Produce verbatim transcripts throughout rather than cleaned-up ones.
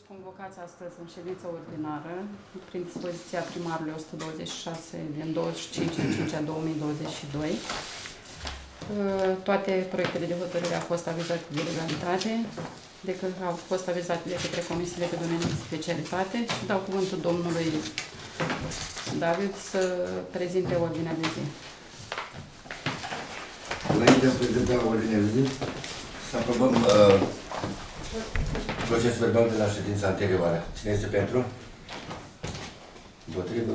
convocați astăzi în ședință ordinară, prin dispoziția primarului o sută douăzeci și șase din douăzeci și cinci mai două mii douăzeci și doi. Toate proiectele de hotărâre au fost avizate de legalitate, de că au fost avizate de către comisiile de domeniu de specialitate și dau cuvântul domnului David să prezinte ordinea de zi. Înainte de a prezenta ordinea de zi, să aprobăm uh, procesul verbal de la ședința anterioară. Cine este pentru? Împotrivă?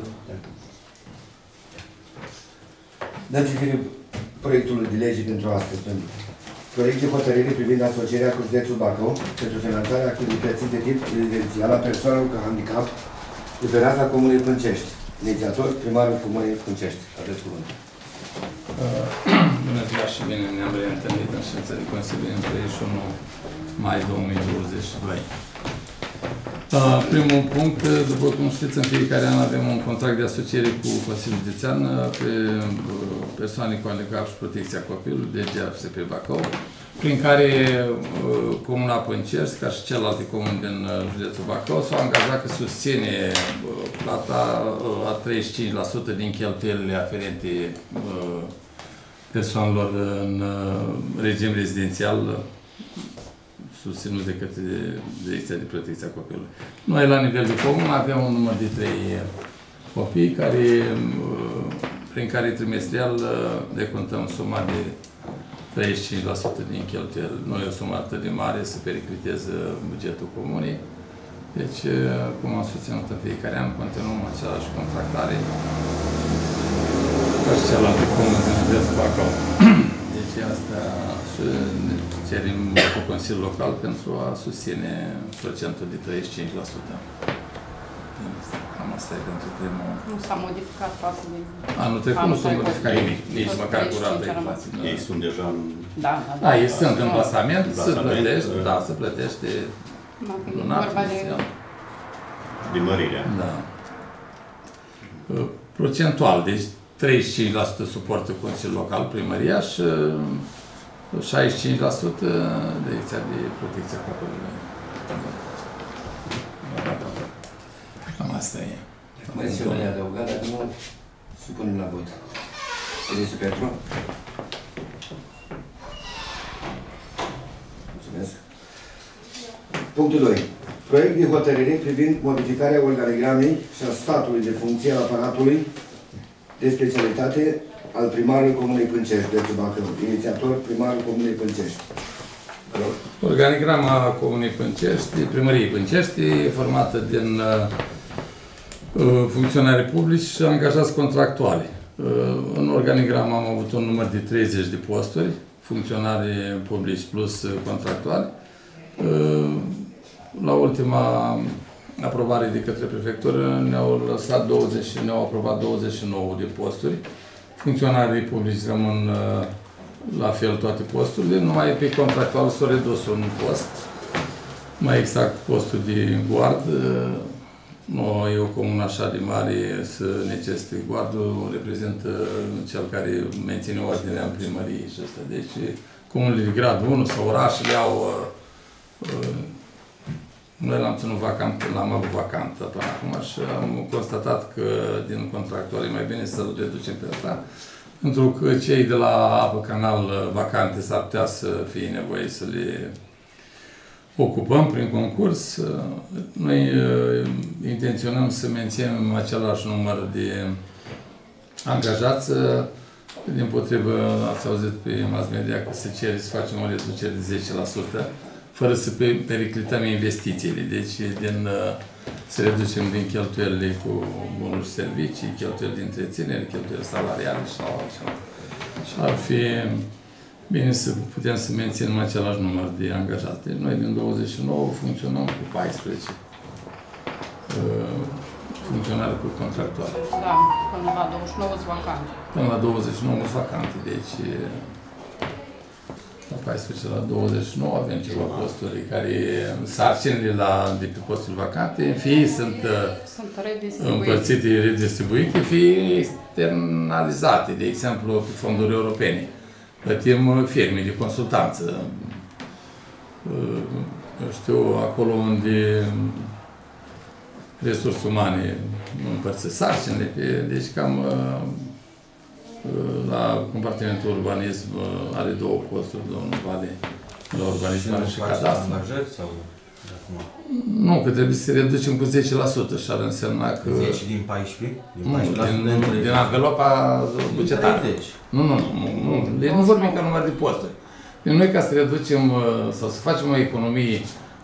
Dăm citire proiectului de lege pentru astăzi. Proiect de hotărâre privind asocierea cu județul Bacău pentru finanțarea activității de tip rezidențial a persoanelor cu handicap de pe raza Comunei Pâncești. Inițiator, primarul Comunei Pâncești. Aveți cuvântul. Bună ziua și bine ne-am reîntâlnit în ședința de Consiliu în treizeci și unu mai două mii douăzeci și doi. Primul punct, după cum știți, în fiecare an avem un contract de asociere cu Consiliul Județean pe persoane cu handicap și protecția copilului, D G A F S P Bacău, prin care Comuna Pâncești, ca și celelalte comuni din județul Bacău, s-au angajat că susține plata a treizeci și cinci la sută din cheltuielile aferente persoanelor în regim rezidențial susținut de către Direcția de Protecție a Copilului. Noi, la nivel de comun, avem un număr de trei copii care, prin care trimestrial decontăm suma de treizeci și cinci la sută din cheltuieli. Nu e o sumă atât de mare să pericliteze bugetul comunei. Deci, cum am susținut în fiecare an, continuăm aceeași contractare ca și celelalte comuni din județul Bacău. Deci, asta și ne cerim cu Consiliul Local pentru a susține procentul de treizeci și cinci la sută. Cam asta e pentru primul... Nu s-a modificat față de... Anul trecut nu s-a modificat nimic, nici măcar cu rata inflației. Ei sunt deja în... Da, da, da. Ei sunt în plasament, se plătește, da, se plătește lunar. Din mărirea. Da. Procentual, deci treizeci și cinci la sută suportă Consiliul Local, primăria și șaizeci și cinci la sută Direcția de Protecție a Copilului. Cam asta e. Mai este ceva de adăugat, dacă nu, supunem la vot. Cine este pentru? Mulțumesc. Punctul doi. Proiect de hotărâre privind modificarea organigramei și a statului de funcție al aparatului de specialitate al primarului Comunei Pâncești, județul Bacău. Inițiator, primarul Comunei Pâncești. Organigrama Comunei Pâncești, primăriei Pâncești, e formată din uh, funcționari publici și angajați contractuali. Uh, în organigramă am avut un număr de treizeci de posturi, funcționari publici plus contractuali. Uh, la ultima aprobare de către prefectură ne-au lăsat douăzeci, ne-au aprobat douăzeci și nouă de posturi. Funcționarii publici rămân uh, la fel toate posturile, numai pe contractual s-a redus un post, mai exact postul de guard. Uh, nu e o comună așa de mare să necesite guardul, reprezintă cel care menține ordinea în primărie și asta. Deci, comunele de grad unu sau orașele au uh, uh, noi l-am ținut vacant, l-am avut vacant până acum și am constatat că din contractual e mai bine să-l reducem pe asta, pentru că cei de la apă canal vacante s-ar putea să fie nevoie să le ocupăm prin concurs. Noi uh, intenționăm să menținem același număr de angajați. Dimpotrivă, ați auzit pe mass media că se cere să facem o reducere de zece la sută. Fără să periclităm investițiile. Deci, din, să reducem din cheltuielile cu bunuri și servicii, cheltuieli de întreținere, cheltuieli salariale sau altceva. Și ar fi bine să putem să menținem același număr de angajați. Deci, noi din douăzeci și nouă funcționăm cu paisprezece uh, funcționari cu contractuale. Da, până la douăzeci și nouă vacante. Până la douăzeci și nouă vacante. Deci, la paisprezece la douăzeci și nouă avem ceva posturi care sarcinile la, de pe posturi vacante, fie sunt, sunt redistribuite. împărțite, redistribuite, fie externalizate, de exemplu, pe fonduri europene. Plătim firme de consultanță, eu știu, acolo unde resurse umane împărțesc sarcinile, deci cam la compartimentul urbanism are două posturi, domnul Vale, la urbanism are și cadastru. Nu, că trebuie să reducem cu zece la sută și ar însemna că... zece din paisprezece? Din, nu, din, din anvelopa bugetară. Nu, nu, nu, nu, deci nu vorbim ca număr de posturi. Deci noi ca să reducem sau să facem o economie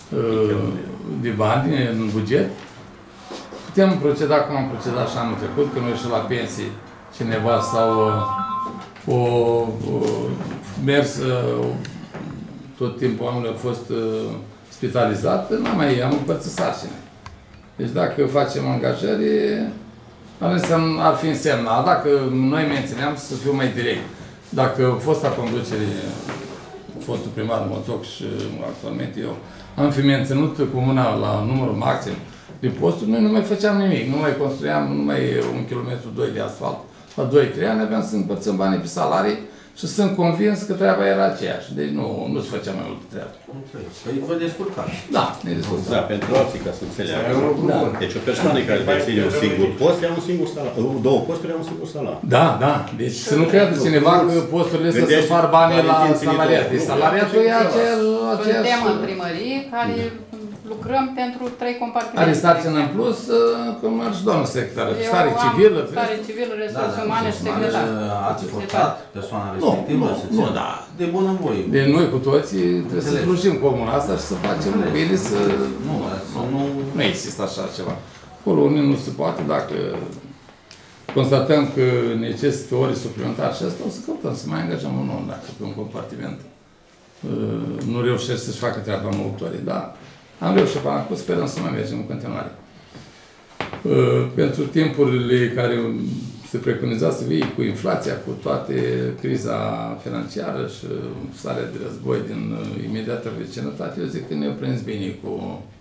de bani în buget, putem proceda cum am procedat și anul trecut, când noi ieșim la pensii cineva sau o, o mers tot timpul anului a fost spitalizat, nu mai am împărțit sarcine. Deci dacă facem angajări, ar, însemn, ar fi însemnat, dacă noi mențineam să fiu mai direct. Dacă fosta conducere, fostul primar Moțoc și actualmente eu, am fi menținut comuna la numărul maxim de posturi, noi nu mai făceam nimic, nu mai construiam numai un kilometru, doi de asfalt. La doi trei ani aveam să împărțim banii pe salarii și sunt convins că treaba era aceeași. Deci nu, nu se făcea mai multă treabă. Păi vă descurcați. Da, ne descurcăm. Da, pentru alții, ca să înțeleagă. Da. Deci o persoană care deține un singur post, ia un singur salar. Două posturi, ia un singur salar. Da, da. Deci să nu creadă cineva că posturile să se far banii la salariat. Deci salariatul e aceeași... Suntem în primărie care lucrăm pentru trei compartimente. Are sarcină în plus, cum ar și doamnă secretară. Stare civilă. Stare civilă, resurse umane și secretar. Ați forțat persoana respectivă să nu, da. De bunăvoie. Deci noi cu toții trebuie să slujim comuna asta și să facem bine să... Nu, nu... Nu există așa ceva. Acolo unde nu se poate, dacă constatăm că necesită ore suplimentare și asta, o să căutăm să mai angajăm un om, dacă pe un compartiment nu reușește să-și facă treaba în opt ore, da. Am reușit până acum, sperăm să mai mergem în continuare. Pentru timpurile care se preconiza să vii cu inflația, cu toate criza financiară și starea de război din imediată vecinătate, eu zic că ne-au prins bine cu,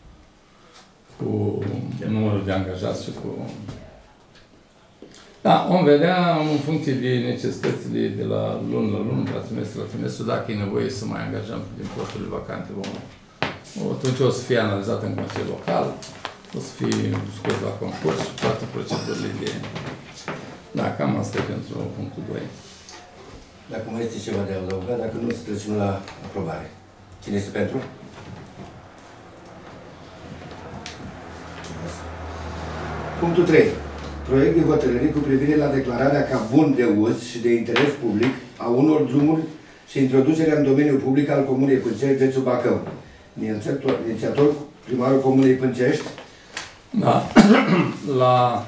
cu numărul de angajați și cu... Da, vom vedea în funcție de necesitățile de la lună la lună, la trimestru la trimestru, dacă e nevoie să mai angajăm din posturile vacante, vom... Atunci o să fie analizat în Consiliul Local, o să fie scos la concurs și toate procedurile de... Da, cam asta e pentru punctul doi. Dacă mai este ceva de adăugat, dacă nu, să trecem la aprobare. Cine este pentru? Punctul trei. Proiect de hotărâre cu privire la declararea ca bun de uz și de interes public a unor drumuri și introducerea în domeniul public al Comunei Pâncești, județul Bacău. Inițiator, primarul Comunei Pâncești. Da. La...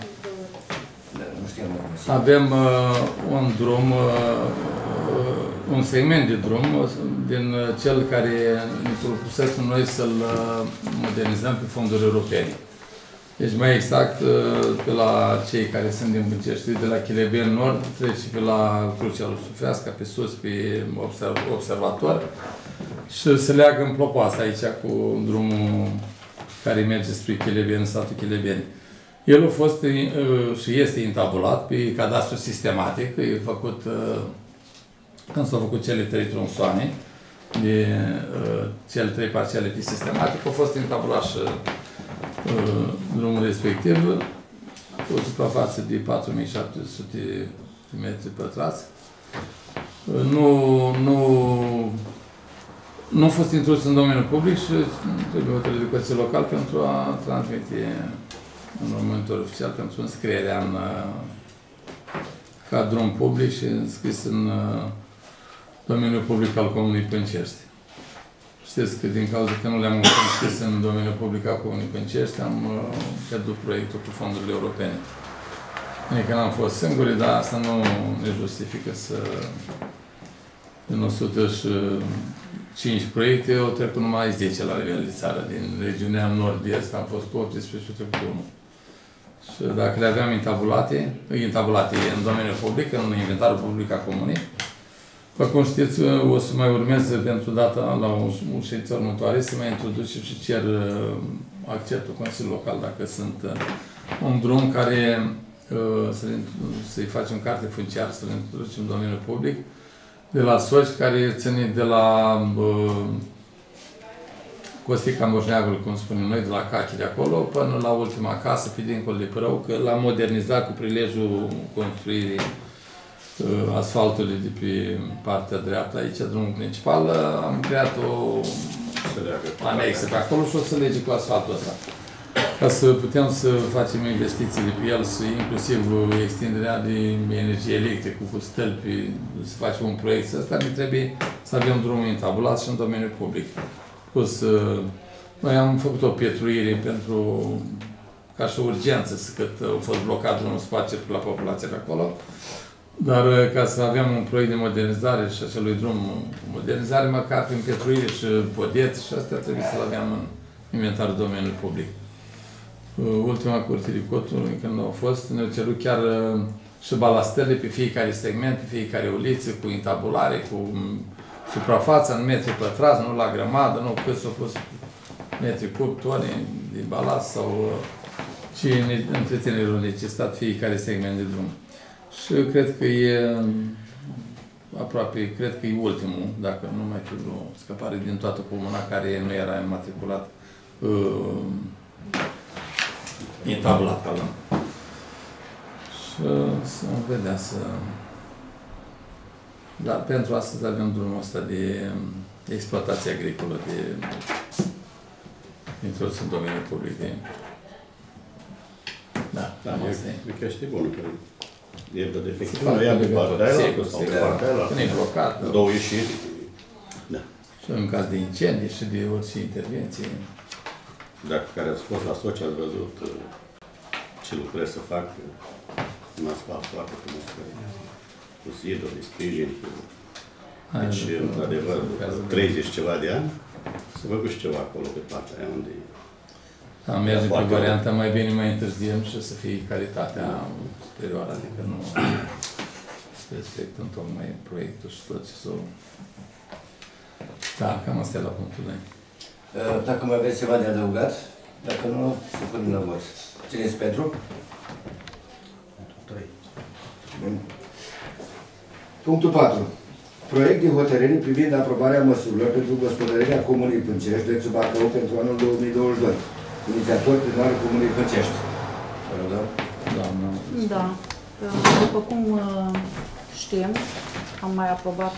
Avem uh, un drum, uh, un segment de drum uh, din cel care ne propusesem noi să-l uh, modernizăm pe fonduri europene. Deci mai exact, uh, pe la cei care sunt din Pâncești, de la Chileben Nord, trece pe la Crucea lui Sufeasca, pe sus, pe observ observator și se leagă în Plopoasa aici cu drumul care merge spre Chileben, satul Chilebeni. El a fost uh, și este intabulat pe cadastru sistematic, e făcut, uh, când s-au făcut cele trei tronsoane, de uh, cele trei parcele pe sistematic, a fost intabulat și uh, drumul respectiv, cu o suprafață de patru mii șapte sute de metri pătrați. Uh, nu, nu, nu a fost introdus în domeniul public și trebuie hotărât de Consiliul Local pentru a transmite în monitor oficial pentru înscrierea în ca drum public și înscris în domeniul public al Comunei Pâncești. Știți că din cauza că nu le-am înscris în domeniul public al Comunei Pâncești, am pierdut proiectul cu fondurile europene. Adică n-am fost singuri, dar asta nu ne justifică să din o sută cinci proiecte, au trecut numai zece la nivel de țară. Din regiunea nord-est am fost optsprezece și trecut unul. Și dacă le aveam intabulate, intabulate în domeniul public, în inventarul public a comunei, după cum știți, o să mai urmeze pentru data la o ședință următoare să mai introduce și cer acceptul Consiliului Local dacă sunt un drum care să-i facem carte funciară, să-l introducem în domeniul public, de la Soci, care ține de la uh, Costica Moșneagului, cum spunem noi, de la Cachi de acolo, până la ultima casă, pe dincolo de Părău, că l-am modernizat cu prilejul construirii uh, asfaltului de pe partea dreaptă, aici, drumul principal, am creat o anexă pe acolo și o să lege cu asfaltul ăsta. Ca să putem să facem investițiile pe el, să, inclusiv extinderea de energie electrică cu stâlpi, să facem un proiect ăsta, ne trebuie să avem drumul întabulat și în domeniul public. Plus, noi am făcut o pietruire pentru, ca și urgență, cât a fost blocat drumul spațiu la populația pe acolo, dar ca să avem un proiect de modernizare și acelui drum modernizare, măcar prin pietruire și podeți și astea trebuie să-l avem în inventarul domeniului public. Ultima curte de coturi, când au fost, ne-au cerut chiar și balastările pe fiecare segment, pe fiecare uliță, cu intabulare, cu suprafața în metri pătrați, nu la grămadă, nu cât s-au pus metri cub, tone de balast sau ce întreținerilor necesitat fiecare segment de drum. Și cred că e aproape, cred că e ultimul, dacă nu mai fi vreo scăpare din toată comuna care nu era înmatriculat, uh, intabulat, pardon. Și să vedea să... Dar pentru astăzi avem drumul ăsta de exploatație agricolă, de introdus în domeniul public. De... Da, da, asta e. E chestie bună, că e de defectiv, nu ia pe partea aia, sau pe partea aia, când e blocat. două ieșiri. Da. Și în caz de incendii și de orice intervenție. Dacă care ați fost la Soci, ați văzut ce lucrez să fac un asfalt foarte frumos, cu ziduri, de sprijin, cu... Deci, într-adevăr, treizeci ceva de ani, să văd și ceva acolo pe partea aia unde... Am merge pe varianta, mai bine mai întârziem și să fie calitatea superioară, adică nu să respectăm tocmai proiectul și tot ce s-o... Da, cam asta e la punctul doi. Dacă mai aveți ceva de adăugat, dacă nu, să punem la vot. Țineți pentru? trei. Punctul patru. Proiect de hotărâre privind aprobarea măsurilor pentru gospodărirea Comunei Pâncești, județul Bacău, pentru anul două mii douăzeci și doi. Inițiator primarul Comunei Pâncești. Doamna. Da. După cum știm, am mai aprobat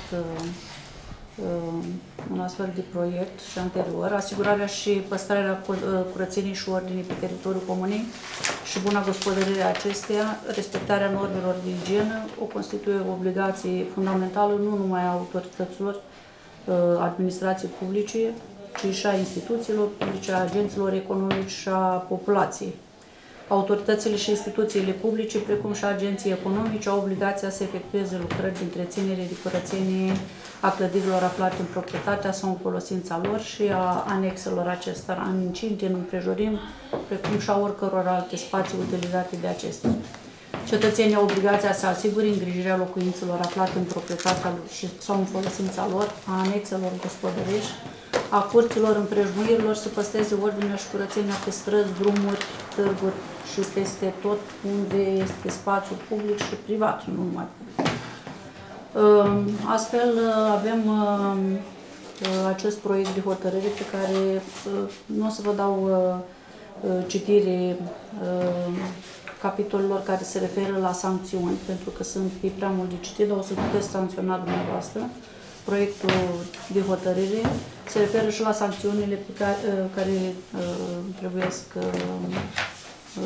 un astfel de proiect și anterior, asigurarea și păstrarea curățenii și ordinii pe teritoriul comunei și buna gospodărire a acesteia, respectarea normelor de igienă, o constituie o obligație fundamentală nu numai a autorităților administrației publice, ci și a instituțiilor publice, a agenților economici și a populației. Autoritățile și instituțiile publice, precum și agenții economici, au obligația să efectueze lucrări de întreținere de curățenie a clădirilor aflate în proprietatea sau în folosința lor și a anexelor acestora, în incinte, în împrejurim, precum și a oricăror alte spații utilizate de acestea. Cetățenii au obligația să asigure îngrijirea locuințelor aflate în proprietatea lor sau în folosința lor, a anexelor gospodărești, a curților, împrejmuirilor, să păstreze ordinea și curățenia pe străzi, drumuri, târguri și peste tot unde este spațiu public și privat, nu numai public. Astfel avem acest proiect de hotărâre pe care nu o să vă dau citire capitolelor care se referă la sancțiuni, pentru că sunt prea mult de citit, dar o să puteți sancționa dumneavoastră. Proiectul de hotărâre se referă și la sancțiunile pe care, care uh, trebuie să uh,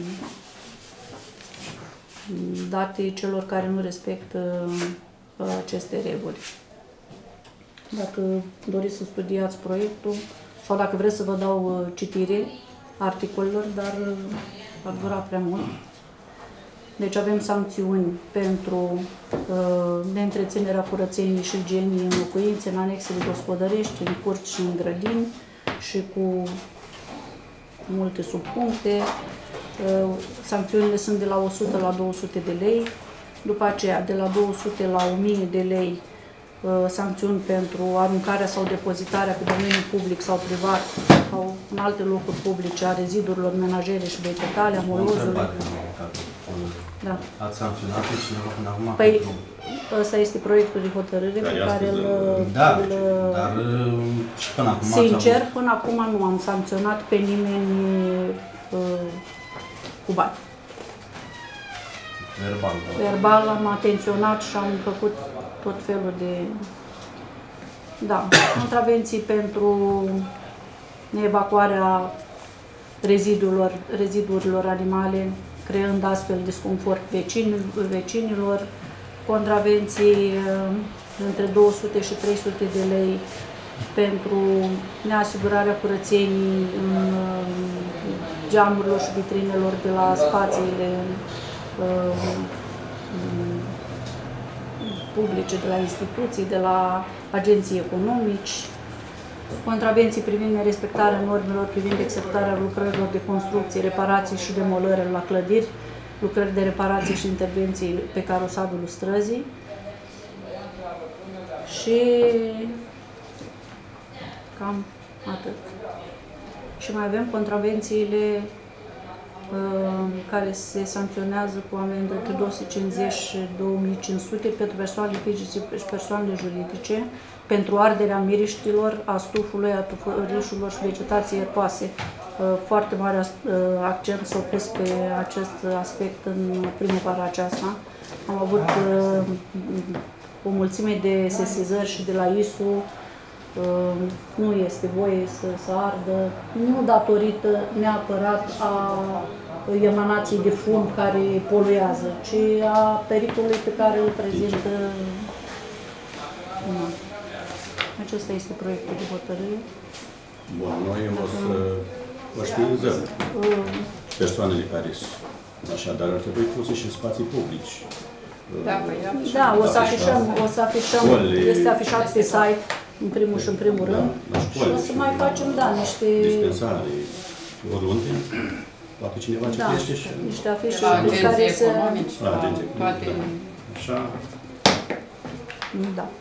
date celor care nu respectă uh, aceste reguli. Dacă doriți să studiați proiectul sau dacă vreți să vă dau uh, citire articolelor, dar uh, va dura prea mult. Deci avem sancțiuni pentru uh, neîntreținerea curățeniei și igienii în locuințe, în anexele gospodărești, în curți și în grădini și cu multe subpuncte. Uh, sancțiunile sunt de la o sută la două sute de lei, după aceea de la două sute la o mie de lei uh, sancțiuni pentru aruncarea sau depozitarea pe domeniul public sau privat sau în alte locuri publice a rezidurilor menajere și vegetale, a molozului. Da. Ați sancționat pe cineva până acum? Păi, Ăsta este proiectul de hotărâre pe care îl... Da, îl dar și până acum... sincer, până acum nu am sancționat pe nimeni uh, cu bani. Verbal. Verbal am atenționat și am făcut tot felul de... Da, contravenții pentru evacuarea rezidurilor, rezidurilor animale, creând astfel disconfort vecin, vecinilor, contravenții între două sute și trei sute de lei pentru neasigurarea curățenii în geamurilor și vitrinelor de la spațiile publice, de la instituții, de la agenții economici, contravenții privind nerespectarea normelor privind executarea lucrărilor de construcție, reparații și demolări la clădiri, lucrări de reparații și intervenții pe carosadul străzii și cam atât. Și mai avem contravențiile uh, care se sancționează cu amendă de două sute cincizeci și două mii cinci sute pentru persoanele fizice și persoanele juridice, pentru arderea miriștilor, a stufului, a tufărișurilor și vegetației erpoase. Foarte mare accent s-a pus pe acest aspect în primăvara aceasta. Am avut o mulțime de sesizări și de la I S U. Nu este voie să se ardă, nu datorită neapărat a emanației de fum care poluează, ci a pericolului pe care îl prezintă. Acesta este proiectul de hotărâre. Bun, noi o să conștientizăm persoanele care sunt. Așadar, ar trebui puse și în spații publici. Da, păi, da, o să afișăm, o să afișăm, este afișat pe site, în primul și în primul rând, și o să mai facem, da, niște... dispensare, oriunde, poate cineva citește și... niște afișe pe care să... La agenții toate... Așa... Da.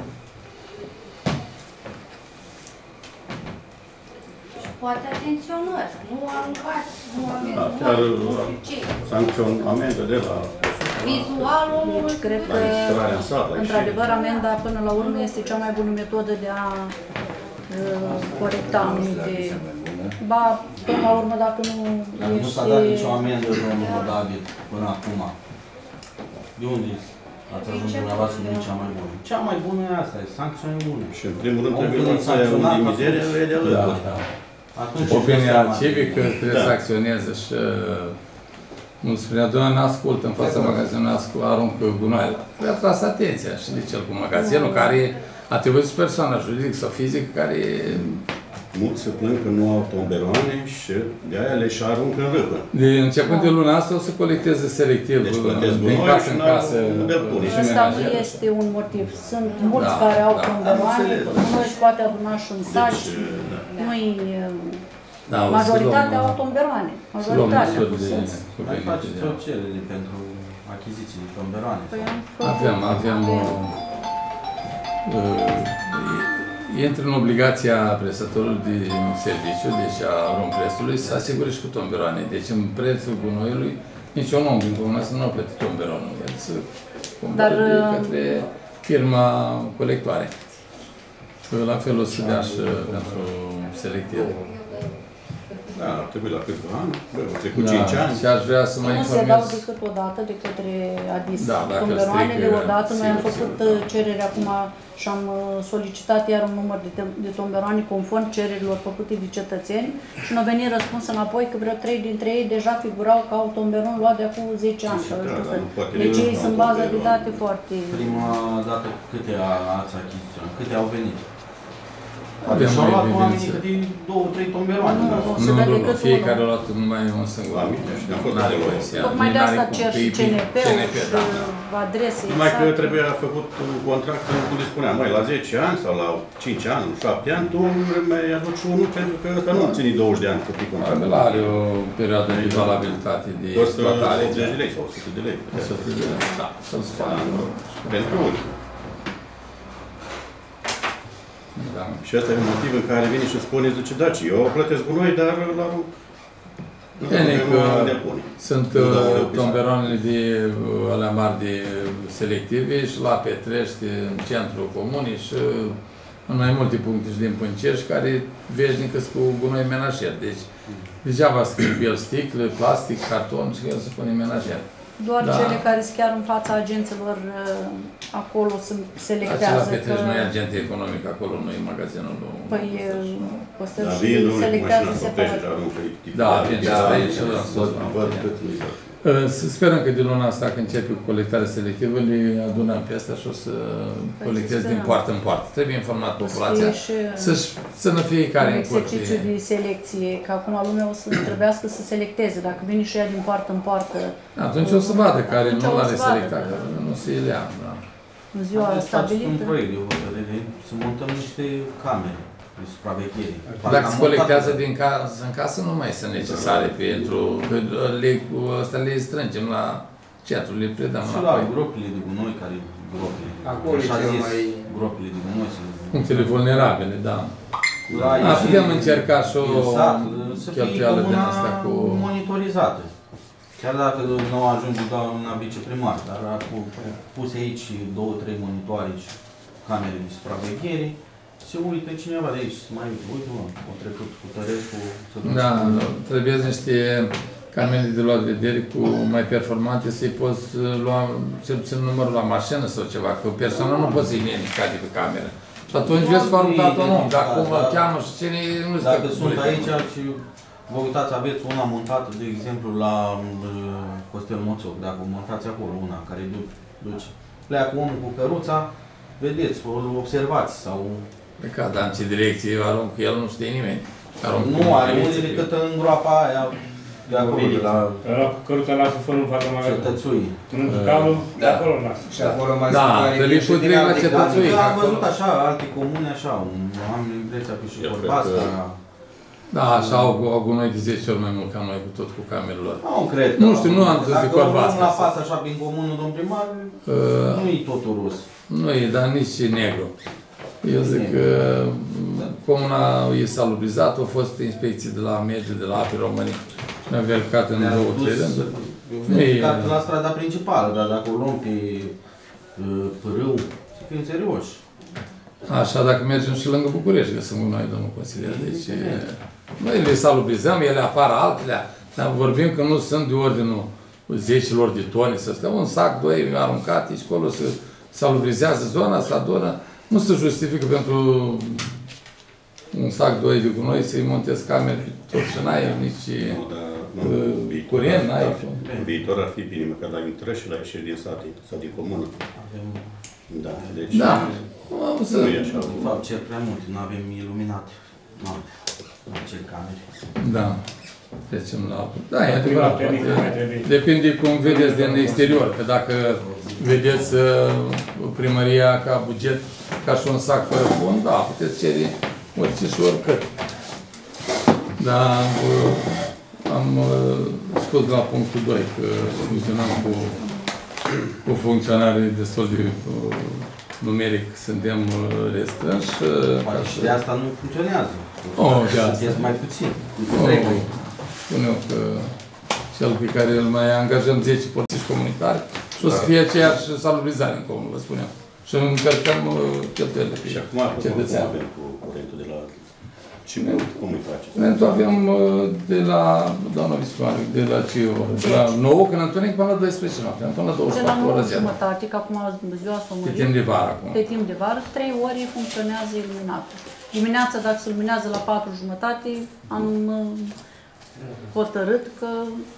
Poate atenționări, nu aruncați, nu Da, chiar sancțion, amendă de la... vizual omul... Deci, cred că, într-adevăr, amenda, până la urmă, este cea mai bună metodă de a uh, corecta anumite... Ba, până la urmă, dacă nu Dar ești... nu s-a dat nicio amendă, domnul David, până acum. De unde ați ajuns dumneavoastră cu cea mai bună? Cea mai bună e asta, e sancțiune bună. Și în primul rând trebuie să ai un din mizerie, le de alături. Opinia civică trebuie să acționeze și cum spunea, doamna ne ascultă în fața magazinului, aruncă gunoaiele. Trebuie atras atenția și de cel cu magazinul, care a trebuit și persoana juridică sau fizică, care... Mulți se plâng că nu au tomberoane și de-aia le și aruncă în râpă. De începând de luna asta o să colecteze selectiv deci, din casă în casă. Asta nu este un motiv. Sunt mulți da, care au da, tomberoane, noi se poate aduna și în saci. Deci, da. Noi, da, majoritatea au tomberoane. Majoritatea. Mai faceți o cerere pentru achiziții de tomberoane? Păi avem, avem... Intră în obligația prestatorului de serviciu, deci a rompresului, să asigure și cu tomberoane. Deci în prețul gunoiului, nici un om din comună să nu a plătit tomberonul. El să cumpără de către firma colectoare. La fel o să dea și pentru selectiv. Da, ar trebui la câțiva ani, trecut cinci ani. Și aș vrea să mă informez. Nu se dau decât o dată de către ADIS. Da, tomberoanele odată. Noi am făcut cerere acum și am solicitat iar un număr de, de tomberoane conform cererilor făcute de cetățeni și nu a venit răspuns înapoi că vreo trei dintre ei deja figurau ca au tomberon luat de acum zece ani. Deci ei sunt baza de date foarte... Prima dată câte ați achiziționat? Câte au venit? Avem și-au luat mai oamenii câte două, trei tomberoane. Nu, nu, nu, fiecare a luat numai un singur. N-are voie. Tocmai de asta cer și C N P-ul și adrese. Numai că trebuia făcut un contract cu le spunea, măi, la zece ani sau la cinci ani, șapte ani, tu mi-ai aduci unul pentru că ăsta nu ține douăzeci de ani cu picul. Are o perioadă de valabilitate de exploatare. optzeci de lei sau o sută de lei. o sută de lei, da. Să-l spune. Pentru unii. Da. Și asta e un motiv în care vine și spune, zice, da, eu plătesc gunoi, dar îl arunc Bine că depune. sunt Nu dau uh, de tomberoanele de uh, alea mari de selective și la Petrești, în centrul comunii și uh, în mai multe puncte și din Pâncești, care veșnică cu gunoi menajer. Deci, degeaba scrie pe el sticle, plastic, carton și el se pune menajer. Doar Da. cele care sunt chiar în fața agenților uh, acolo se Acela selectează. Petrești nu e agent economic, acolo nu e magazinul. Nu. Păi, uh, o să Dar și vine domnule cu selectează mașina sau separat. trece, aruncă eticheta. Da, atunci asta e și la sus. Văd cât nu-i văd. Uh, să sperăm că de luna asta, când începe cu colectarea selectivă, le adunăm pe astea și o să colecteze din sperăm. poartă în poartă. Trebuie informat O să populația fie și să-și țină fiecare un în exercițiu curte. de selecție, că acum lumea o să trebuiască să selecteze. Dacă vine și ea din poartă în poartă, Atunci o să vadă care Atunci nu o l-are să vadă, selectat, da. că nu se ia. Da. în ziua Haideți să faceți stabilită. un proiect de hotărâre, să montăm niște camere de supraveghere. Dacă am se montat- colectează din casă în casă, nu mai sunt necesare pentru că le, astea le strângem la centru, le predăm Și la înapoi. gropile de gunoi, care gropile. Acolo e așa cel zis, mai- gropile de gunoi. să- Punctele vulnerabile, da. La Da, ieșiri- putem încerca și o Exact, să fie cheltuială din comuna asta cu... monitorizată. Chiar dacă nu ajunge doamna viceprimar, dar cu puse aici două, trei monitoare și camere de supraveghere, se uită cineva de aici, să mai uite, uite mă, au trecut cu Tărescu, să duce Da, cu- trebuie niște camere de luat vedere cu mai performante să-i poți lua, cel puțin numărul la mașină sau ceva, că persoana nu poți să-i identifica de pe cameră. Și atunci vezi că a aruncat un om, dacă cum îl cheamă și cine nu stă Dacă cu sunt buletinul. aici și vă uitați, aveți una montată, de exemplu, la uh, Costel Moțoc, dacă montați acolo una care du- duce, pleacă omul cu căruța, vedeți, o observați sau... Pe ca, dar în ce direcție arunc el nu știe nimeni. Arunc Nu, cu are unde miliție. decât în groapa aia, de acolo, de la Ăla cu căruța lasă fără în fața magazinului. cetățui. Tunând calul, de Da. acolo lasă. Și acolo mai Da, sunt care trebuie vin și cu din direct la alte cetățui. cazuri. Adică am acolo. văzut așa, alte comune așa, am impresia că și Eu Vorbasca... cred că- Da, așa au, au gunoi de zece ori mai mult ca noi cu tot cu camerele lor. Nu cred că... Nu știu, nu am zis de Dacă Vorbasca. luăm la față așa prin comunul, domn primar, Uh, nu e totul rus. Nu e, dar nici negru. Eu zic că comuna e salubrizată, au fost inspecții de la mediu, de la Ape Românie. Ne-am verificat în Ne-a două, dus- trei rânduri. Eu verificat la strada principală, dar dacă o luăm pe uh, pârâu, să fim serioși. Așa, dacă mergem și lângă București, găsim noi, domnul consilier. Deci, noi le salubrizăm, ele apar altele, dar vorbim că nu sunt de ordinul zecilor de tone, să stea un sac, doi aruncate și acolo se salubrizează zona, se adună. Nu se justifică pentru un sac, doi de gunoi să-i montezi camere, tot și n-ai nici Nu, dar, nu, uh, viitor curent, ar- n-ai. ar- În viitor ar fi bine, măcar la intrări și la ieșiri din sat sau din comună. Avem, Da, deci... Da. O să... Nu e așa. de fapt, cer prea mult, nu avem iluminat. Nu, nu cer camere. Da. Trecem la... Da, e adevărat. Prima tehnică mai Poate, trebuie. depinde cum vedeți din exterior. Că dacă vedeți uh, primăria ca buget, ca și un sac fără fond, da, puteți cere orice și oricât. Dar uh, am uh, spus la punctul doi că funcționăm cu, cu funcționare destul de uh, numeric, suntem uh, restrânși. uh, ca Poate și de asta nu funcționează. Oh, de asta. Sunteți mai puțin. Oh, spun eu că cel pe care îl mai angajăm zece polițiști comunitari și o să fie aceeași salubrizare în comun, vă spun eu. Și încărcăm uh, cheltuielile pe Și acum, cum cetățean. avem cu curentul de la... Ce, cum îi faceți? Curentul avem uh, de la, doamna viceprimară, de la ce oră? De la nouă când întunec până la douăsprezece noapte, până la douăzeci și De la patru nouă ore zi. jumătate, că acum ziua s-o Pe mărit, timp de vară acum. pe timp de vară, trei ore funcționează iluminatul. Dimineața, dacă se luminează la patru jumătate, am uh, hotărât că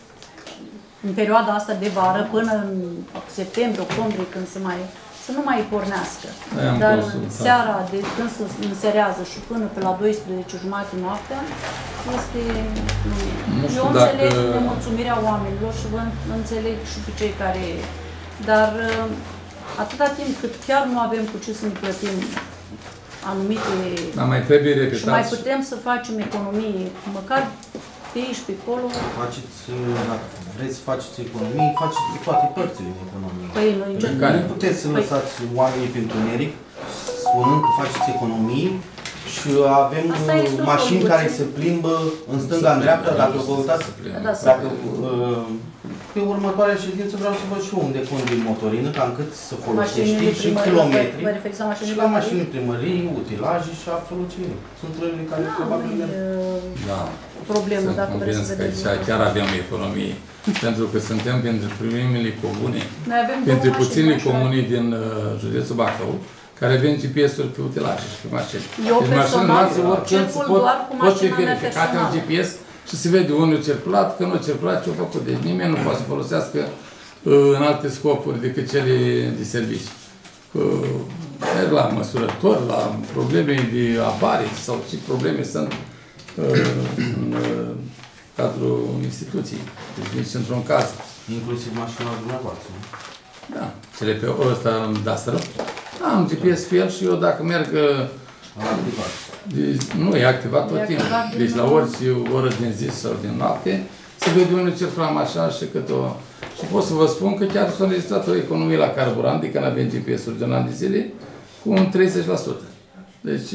în perioada asta de vară, până în septembrie, octombrie, când se mai, să nu mai pornească. Noi am Dar consultat. seara, de când se înserează și până pe la douăsprezece jumate noaptea, este... Nu știu Eu dacă- înțeleg nemulțumirea oamenilor și vă înțeleg și pe cei care... Dar atâta timp cât chiar nu avem cu ce să ne plătim anumite... Dar mai trebuie Și mai repetat. putem să facem economii, măcar pe aici, pe acolo. Faceți, dacă vreți să faceți economii, faceți de toate părțile în economie. Păi, noi Care? Nu puteți să Păi- lăsați oamenii pe întuneric spunând că faceți economii Și avem Asta este o mașini soluție. care se plimbă în stânga, în dreapta, dacă vă uitați. Da, să Dacă, uh, pe următoarea ședință vreau să văd și eu unde conduc motorină, ca încât să folosești mașinile și primării, kilometri. vă referiți la Și mașinile la primării? mașinile primării, utilaje și absolut ce e. Sunt lucruri care Da, probabil nu merg. e Da. problemă, Sunt dacă vreți convins să că vedeți. aici chiar avem economie. Pentru că suntem printre primele comune, Noi avem două printre mașini, puține mașini. comune din uh, județul Bacău, care avem G P S-uri pe utilaje și pe mașini. Eu Deci mașinile personal noastre oricând circul pot, doar cu pot fi mașina mea verificate în G P S și se vede unde a circulat, că nu a circulat, ce a făcut. Deci nimeni nu poate să folosească uh, în alte scopuri decât cele de servicii. Uh, merg la măsurător, la probleme de avarii sau ce probleme sunt uh, în uh, cadrul instituției. Deci nici într-un caz. Inclusiv mașina dumneavoastră. Da, cele pe ăsta Duster. Am G P S pe el și eu dacă merg, Activat. deci, nu e activat tot E timpul. activat din Deci la nou. orice oră din zi sau din noapte, se vede unde circula mașina și cât o... Și pot să vă spun că chiar s-a înregistrat o economie la carburant, de când avem G P S-uri de un an de zile, cu un treizeci la sută. Deci,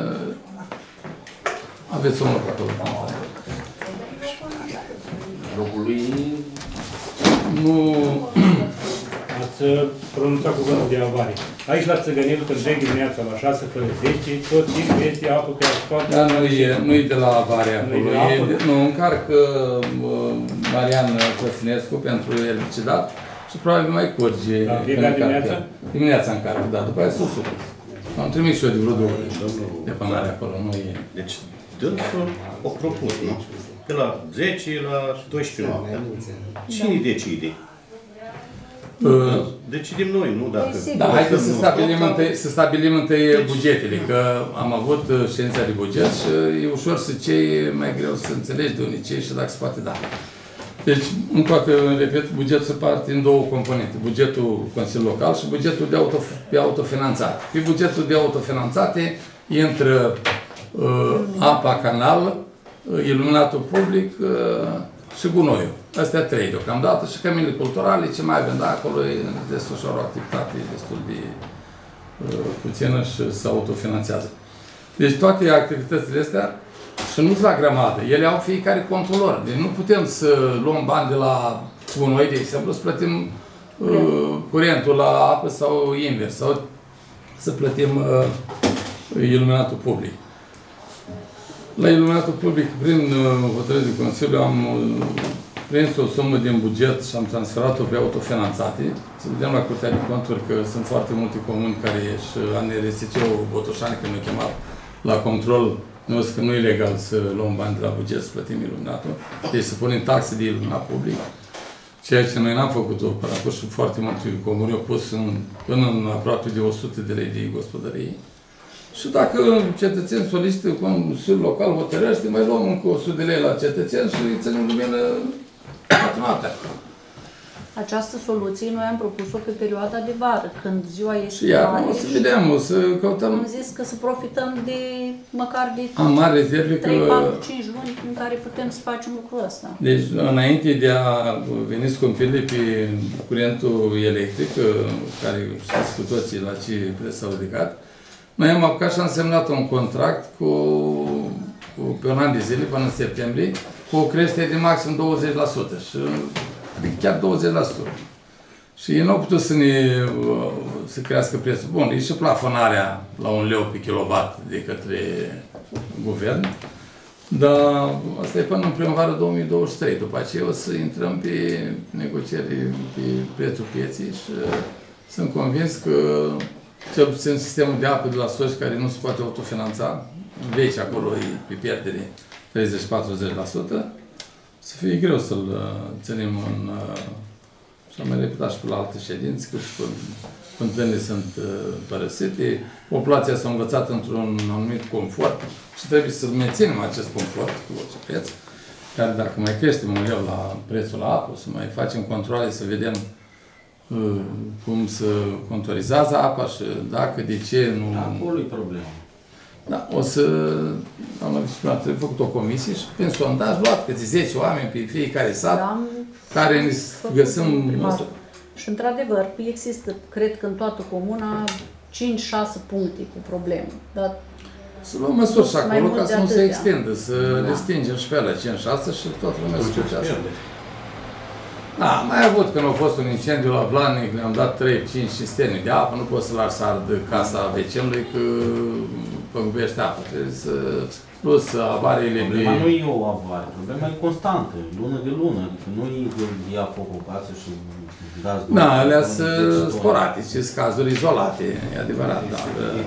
aveți o noroc acolo. Locul lui Nu... Ați pronunțat cuvântul de avarie. Aici la Țăgănelul, când trec dimineața la șase fără zece, tot timpul este apă pe asfalt. Da, nu e, nu e de la avare acolo. Nu e de E apă? de, nu, încarcă uh, Marian Cosținescu pentru erbicidat și probabil mai curge. Da, când fiecare încarcă. dimineață? Dimineața încarcă, da, după aia sus. Am trimis și eu de vreo două ori Domnul- de pânare acolo, nu e. Deci, dânsul o propus, nu? De la zece la doisprezece noaptea. Cine decide? Uh, Decidem noi, nu? Dacă... Da, haideți să nu stabilim stop, întâi, să stabilim întâi Deci- bugetele, că am avut uh, ședința de buget și e ușor să cei, e mai greu să înțelegi de unde ce și dacă se poate da. Deci, încă o dată, repet, bugetul se parte în două componente. Bugetul Consiliului Local și bugetul de, auto, de autofinanțate. Pe bugetul de autofinanțate intră uh, apa, canal, uh, iluminatul public uh, și gunoiul. Astea trei deocamdată și căminile culturale, ce mai avem, da, acolo e desfășoară o activitate destul de uh, puțină și se autofinanțează. Deci toate activitățile astea și nu la grămadă, ele au fiecare contul lor. Deci nu putem să luăm bani de la gunoi, de exemplu, să plătim uh, curentul la apă sau invers, sau să plătim uh, iluminatul public. La iluminatul public, prin uh, hotărâre de Consiliu, am uh, prins o sumă din buget și am transferat-o pe autofinanțate. Să vedem la Curtea de Conturi că sunt foarte multe comuni care și A N R S C-ul Botoșani, când ne-a chemat la control, nu că nu e legal să luăm bani de la buget să plătim iluminatul, deci să punem taxe de iluminat public, ceea ce noi n-am făcut-o până acum și foarte multe comuni au pus în, până în aproape de o sută de lei de gospodărie. Și dacă cetățeni solicită Consiliul Local hotărăște, mai luăm încă o sută de lei la cetățeni și îi ținem lumină toată noaptea. Această soluție noi am propus-o pe perioada de vară, când ziua este Și iar mare o să și vedem, o să căutăm. am zis că să profităm de măcar de Am mari rezerve că... trei, patru, cinci luni în care putem să facem lucrul ăsta. Deci, înainte de a veni scumpirile pe curentul electric, care știți cu toții la ce preț s-au ridicat, noi am apucat și am semnat un contract cu, cu, pe un an de zile, până în septembrie, cu o creștere de maxim douăzeci la sută. Și, adică chiar douăzeci la sută. Și ei nu au putut să ne să crească prețul. Bun, e și plafonarea la un leu pe kilowatt de către guvern, dar asta e până în primăvară două mii douăzeci și trei. După aceea o să intrăm pe negocieri pe prețul pieței și sunt convins că cel puțin sistemul de apă de la Soci, care nu se poate autofinanța, veci acolo e pe pierdere treizeci-patruzeci la sută, să fie greu să-l ținem în... Și am mai repetat și pe la alte ședințe, că și fântânile sunt părăsite, populația s-a învățat într-un anumit confort și trebuie să menținem acest confort cu orice preț, care dacă mai creștem un leu la prețul la apă, să mai facem controle, să vedem uh, cum se contorizează apa și dacă, de ce nu... Acolo e problema. Da, o să, doamna viceprimar, trebuie făcut o comisie și prin sondaj luat câte zece oameni pe fiecare sat, Da, am care ne făcut găsim... primar. Și într-adevăr, există, cred că în toată comuna, cinci șase puncte cu probleme. Dar Să luăm măsuri și Mai acolo mult ca de să nu se atâtea. extindă, să Da. le stingem și pe alea cinci șase și toată lumea să Atunci îți plătească. pierde. Da, am mai avut când a fost un incendiu la Vladnic, le-am dat trei cinci cisterne de apă, nu poți să lași să ardă casa vecinului că păgubește apă. Trebuie să... Plus avariile de... Problema nu e o avarie, problema e constantă, lună de lună, adică nu e că ia foc o casă și dați... Da, două, alea două, sunt zece, două. sporadice, sunt cazuri izolate, e adevărat, dar...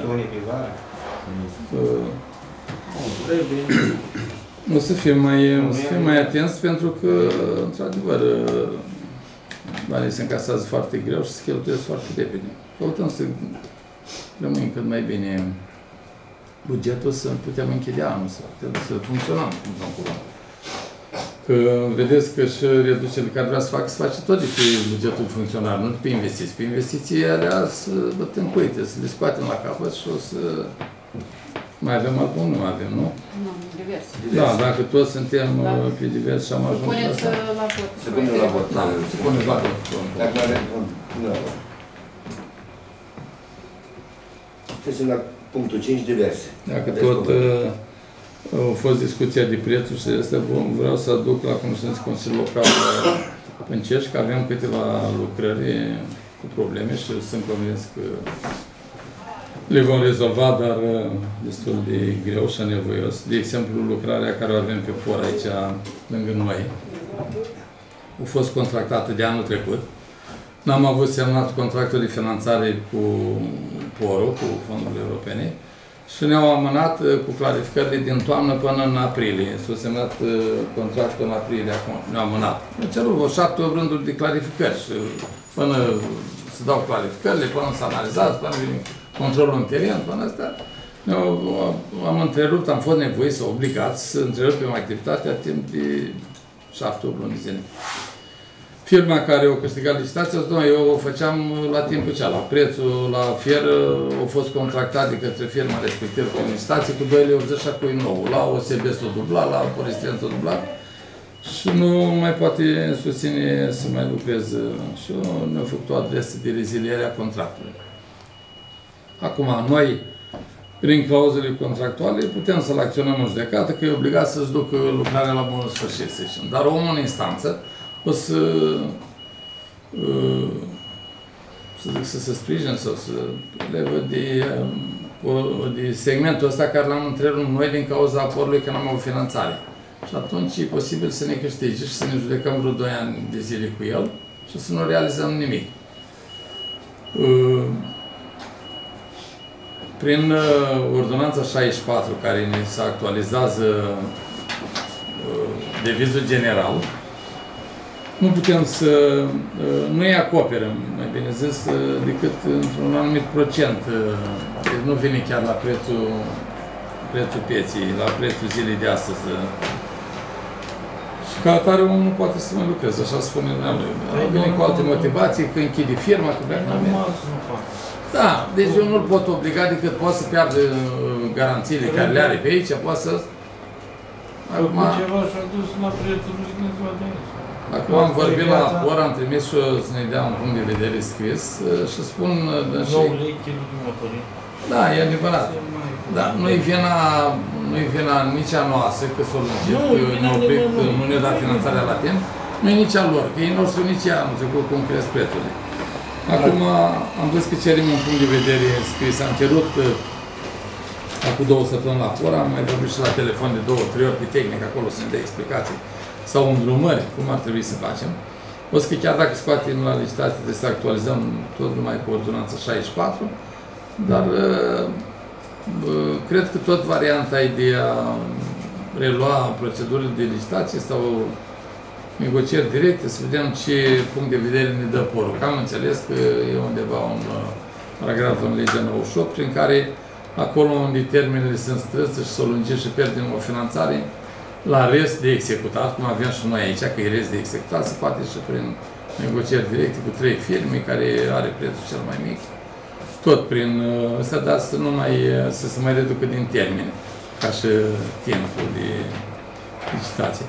uh, Nu, trebuie... O să fim mai, o să fim mai atenți pentru că, într-adevăr, banii se încasează foarte greu și se cheltuiesc foarte repede. Căutăm să rămânem cât mai bine bugetul, să putem închide anul, să, să funcționăm cum concurăm. Că vedeți că și reducerile care vrea să facă, se face tot de pe bugetul funcționar, nu de pe investiții. Pe investiții alea să bătăm cuite, să le scoatem la capăt și o să... Mai avem acum? Nu mai avem, nu? Nu, divers. Da, dacă toți suntem Da. uh, pe divers și am ajuns la Puneți asta. uh, la vot. Se pune la vot. Da, se pune la vot. Dacă nu avem, pune la vot. Trecem la punctul cinci, diverse. Dacă Aveți tot cuvântul. uh, a fost discuția de prețuri și asta, vreau să aduc la cunoștință Consiliul Local Pâncești, că avem câteva lucrări cu probleme și sunt convins că le vom rezolva, dar uh, destul de greu și anevoios. De exemplu, lucrarea care o avem pe por aici, lângă noi, a fost contractată de anul trecut. N-am avut semnat contractul de finanțare cu porul, cu fondurile europene, și ne-au amânat uh, cu clarificările din toamnă până în aprilie. S-a semnat uh, contractul în aprilie acum, ne-au amânat. Ne-au cerut vreo șapte opt rânduri de clarificări și până se dau clarificările, până se analizează, până vine controlul în teren, până asta. Am întrerupt, am fost nevoiți sau obligați să întrerupem activitatea timp de șapte opt luni de zile. Firma care o câștigat licitația, eu o făceam la timpul cealaltă. Prețul la fier a fost contractat de către firma respectivă cu licitație cu doi lei optzeci și cu nou. La O S B s-o dublat, la Polistiren s-o dublat și nu mai poate susține să mai lucreze. Și ne-au făcut o adresă de reziliere a contractului. Acum, noi, prin clauzele contractuale, putem să-l acționăm în judecată, că e obligat să-și ducă lucrarea la bun sfârșit, să zicem. Dar omul în instanță o să, să, zic, să se sprijine sau să le văd de, de segmentul ăsta care l-am întrerupt noi din cauza aportului că n-am avut finanțare. Și atunci e posibil să ne câștige și să ne judecăm vreo doi ani de zile cu el și să nu realizăm nimic. Prin uh, ordonanța șaizeci și patru, care ne se actualizează uh, devizul general, nu putem să, uh, nu îi acoperăm, mai bine zis, uh, decât într-un anumit procent. Uh, deci nu vine chiar la prețul, prețul pieții, la prețul zilei de astăzi. Uh. Și ca atare omul nu poate să mai lucreze, așa spune lui. Vine cu alte motivații, că închide firma, că vrea la mine. Da, deci eu nu-l pot obliga decât poate să piardă garanțiile care le are pe aici, poate să... Acum, ceva și-a dus la prețul lui Dumnezeu de aici. Acum am vorbit la apor, am trimis și să ne dea un punct de vedere scris și spun... nouă lei kilul de motorii. Da, e adevărat. Da, nu-i vina, nu-i vina nici a noastră că s-o lungit, că ne oprit, că nu ne da finanțarea la timp, nu-i nici a lor, că ei noștri nici ea anul trecut cum cresc prețurile. Acum am văzut că cerem un punct de vedere scris. Am cerut acum două săptămâni la Pora, am mai vorbit și la telefon de două, trei ori pe tehnic acolo să ne dea explicații sau îndrumări cum ar trebui să facem. O să că chiar dacă scoatem la licitație trebuie să actualizăm tot numai cu ordonanța șaizeci și patru, dar cred că tot varianta e de a relua procedurile de licitație sau negocieri directe, să vedem ce punct de vedere ne dă porul. Că am înțeles că e undeva un paragraf în legea nouăzeci și opt, prin care acolo unde termenele sunt strânse și s-o lungi și pierdem o finanțare, la rest de executat, cum avem și noi aici, că e rest de executat, se poate și prin negocieri directe cu trei firme, care are prețul cel mai mic, tot prin ăsta, dar să nu mai, să se mai reducă din termeni, ca și timpul de licitație.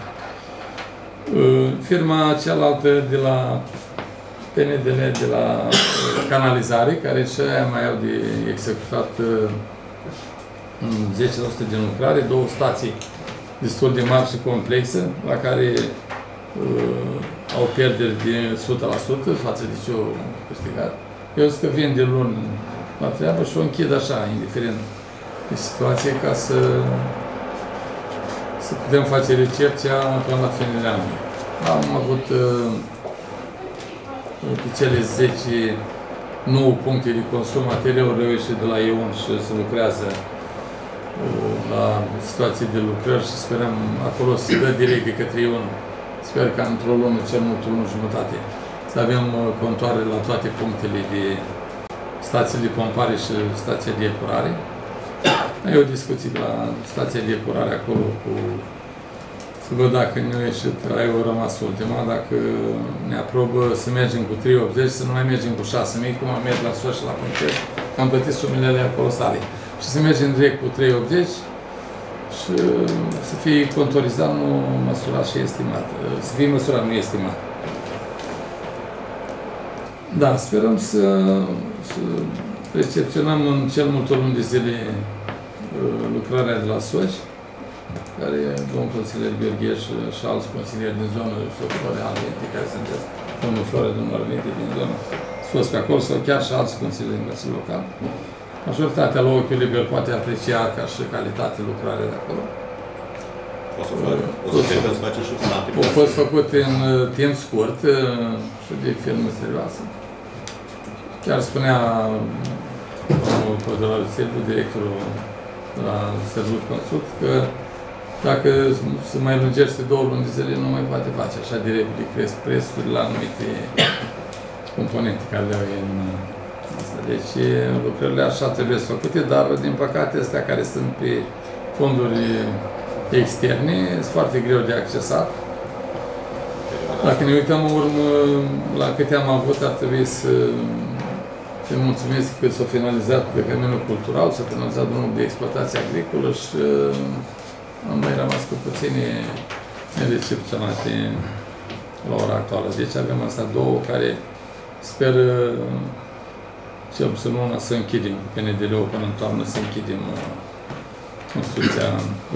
Firma cealaltă de la P N D L, de la canalizare, care și aia mai au de executat zece la sută din lucrare, două stații destul de mari și complexe, la care uh, au pierderi de o sută la sută față de ce au câștigat. Eu zic că vin de luni la treabă și o închid așa, indiferent de situație, ca să, să putem face recepția până la finele anului. Am avut uh, pe cele zece nouă puncte de consum material reușit de la Ion și se lucrează uh, la situații de lucrări și sperăm acolo să dă direct de către Ion. Sper că într-o lună, cel mult o lună jumătate, să avem uh, contoare la toate punctele de stații de pompare și stația de epurare. E o discuție la stația de epurare acolo cu să văd dacă ne-a ieșit, ai o rămas ultima, dacă ne aprobă să mergem cu trei optzeci, să nu mai mergem cu șase mii, cum am mers la Soș și la Pâncești, că am plătit sumele alea colosale. Și să mergem direct cu trei optzeci și să fie contorizat, nu măsurat și estimat. Să fie măsurat, nu estimat. Da, sperăm să, să recepționăm în cel mult o lună de zile lucrarea de la Soci, care domnul consilier Gheorghe și alți consilieri din zonă, și o Flore Alvinte, care sunteți, domnul Flore, domnul Alvinte din zonă, sus pe acolo, sau chiar și alți consilieri din Consiliul Local. Majoritatea la ochiul liber poate aprecia ca și calitate lucrarea de acolo. O să, o să cred că să face și cu alte. Au fost făcute în timp scurt și de firmă serioasă. Chiar spunea domnul Codălar Silviu, directorul la Serviciul Construct, că dacă se mai lungește două luni de zile, nu mai poate face așa de repede, cresc prețurile la anumite componente care le au în asta. Deci lucrările așa trebuie să făcute, dar din păcate astea care sunt pe fonduri externe sunt foarte greu de accesat. Dacă ne uităm în urmă la câte am avut, ar trebui să te mulțumesc că s-a finalizat pe căminul cultural, s-a finalizat drumul de exploatație agricolă și am mai rămas cu puține nerecepționate la ora actuală. Deci avem astea două care sper cel puțin una să închidem pe N D L-ul până în toamnă, să închidem construcția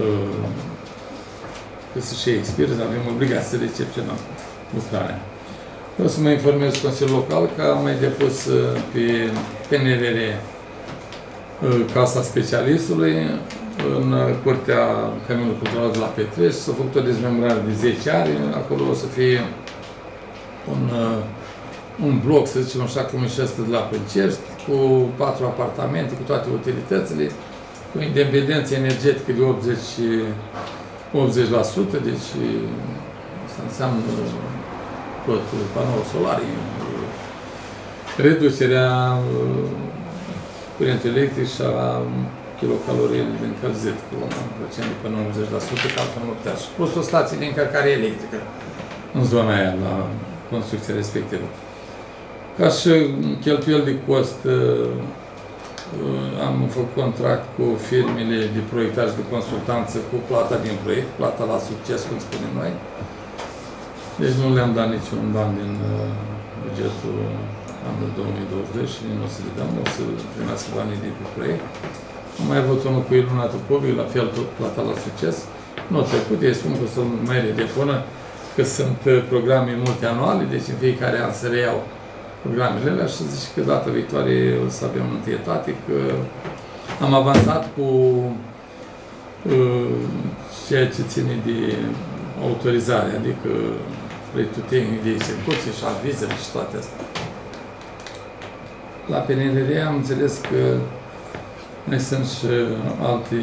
că să și expire, avem obligația să recepționăm lucrarea. Vreau să mă informez Consiliul Local că am mai depus pe P N R R Casa Specialistului în Curtea Căminului Cultural de la Petrești. S-a făcut o dezmembrare de zece ani. Acolo o să fie un, un bloc, să zicem așa, cum și ăsta de la Pâncești, cu patru apartamente, cu toate utilitățile, cu independență energetică de optzeci la sută, deci asta înseamnă tot panouri solare, reducerea curentului electric și a kilocalorii de încălzit, cu un procent de până optzeci la sută, ca altfel nu putea. Și plus o stație de încărcare electrică în zona aia, la construcția respectivă. Ca și cheltuieli de cost, am făcut contract cu firmele de proiectaj de consultanță cu plata din proiect, plata la succes, cum spunem noi. Deci nu le-am dat niciun ban din bugetul anul două mii douăzeci și doi și nu o să le dăm, o să primească banii de pe proiect. Am mai avut unul cu iluminatul public, la fel tot plata la succes. Nu trecut, ei spun că o să mai redepună, că sunt programe multianuale, deci în fiecare an se reiau programele alea și zice că data viitoare o să avem întâietate, că am avansat cu uh, ceea ce ține de autorizare, adică proiectul tehnic de execuție și avizele și toate astea. La P N R R am înțeles că mai sunt și alte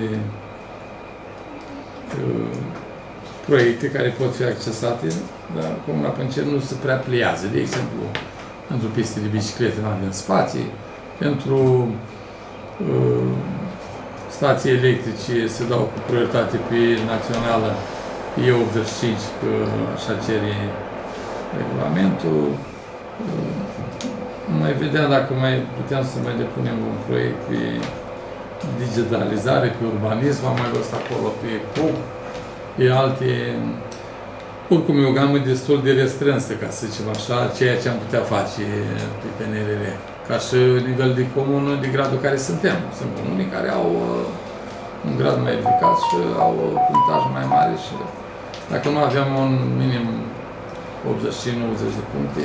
uh, proiecte care pot fi accesate, dar Comuna Pâncești nu se prea pliază. De exemplu, pentru piste de biciclete nu avem spații, pentru uh, stații electrice se dau cu prioritate pe națională E optzeci și cinci, că așa cere regulamentul. Uh, mai vedea dacă mai puteam să mai depunem un proiect pe digitalizare, pe urbanism, am mai văzut acolo pe P U C, pe alte. Oricum e o gamă destul de restrânsă, ca să zicem așa, ceea ce am putea face pe P N R R. Ca și nivel de comună, de gradul care suntem. Sunt comuni care au un grad mai ridicat și au punctaj mai mare și dacă nu aveam un minim optzeci și nouăzeci de puncte,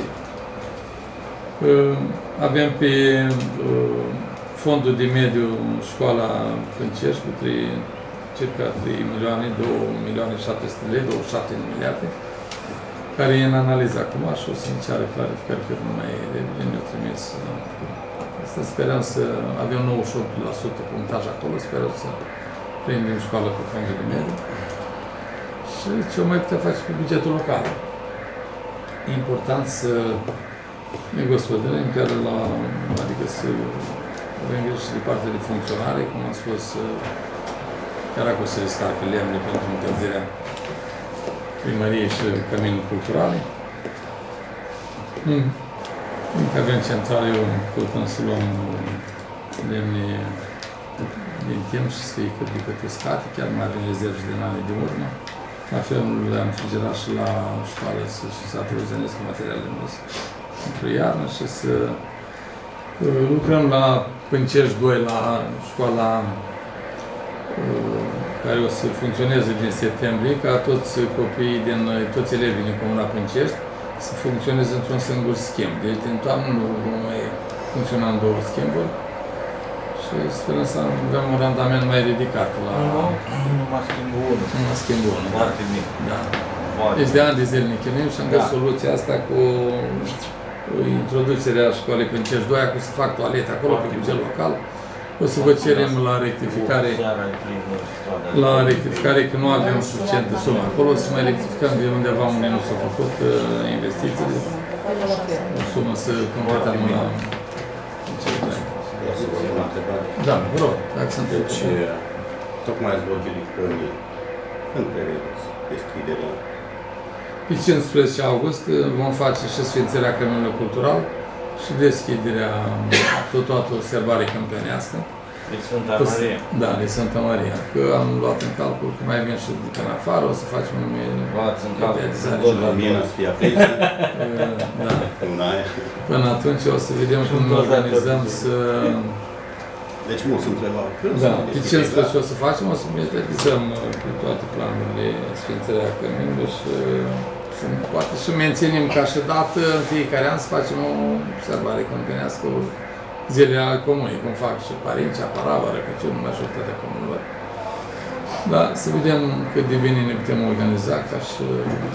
avem pe fondul de mediu școala Pâncești cu circa trei milioane, două milioane șapte sute de lei, douăzeci și șapte de miliarde, care e în analiză acum și o să-mi ceară clarificare că nu mai repede ne-o trimis. Asta sperăm să avem nouăzeci și opt la sută punctaj acolo, sperăm să prindem școala cu fondul de mediu. Și ce o mai putea face pe bugetul local. E important să ne gospodărim chiar la, adică să avem grijă și de partea de funcționare, cum am spus, chiar acolo se descarcă lemne pentru încălzirea primăriei și căminul culturale. Mm. Încă avem centrale, eu căutăm să luăm lemne din timp și să fie cât de cât uscate, chiar mai avem rezerve din anii de urmă. La fel le-am sugerat și la școală să se aprovizioneze cu materiale pentru iarnă și să lucrăm la Pâncești doi, la școala care o să funcționeze din septembrie, ca toți copiii din, toți elevii din Comuna Pâncești să funcționeze într-un singur schimb. Deci din toamnă nu vom mai funcționa în două schimburi și sperăm să avem un randament mai ridicat la... Nu numai schimbul unu. Numai schimbul unu. Foarte mic. Da. Deci de ani de zile ne chinuim și am găsit soluția asta cu introducerea școlii Pâncești doi, cu să fac toalete acolo, pe buget local. O să vă cerem la rectificare, la rectificare că nu avem suficientă sumă acolo, o să mai rectificăm de undeva unde nu s-au făcut investițiile. O sumă să completăm la Da, vă rog, dacă sunt Deci, tocmai ați vorbit că când prevedeți deschiderea? Pe cincisprezece august vom face și sfințirea căminului cultural și deschiderea tot toată o sărbare câmpenească. De Sfânta Maria. Da, de Sfânta Maria. Că am luat în calcul că mai avem și din afară, o să facem un luați în calcul. la mine să fie aprins. Da. Până atunci o să vedem cum ne organizăm să... Deci mulți întrebau. Da, pe cincisprezece o să facem, o să mediatizăm pe toate planurile sfințirea căminului și să, poate și menținem ca și dată în fiecare an să facem o sărbare câmpenească, zile ale comunei, cum fac și părinții, Aparava, Răcăciuni, majoritatea comunilor. Da, să vedem cât de bine ne putem organiza ca și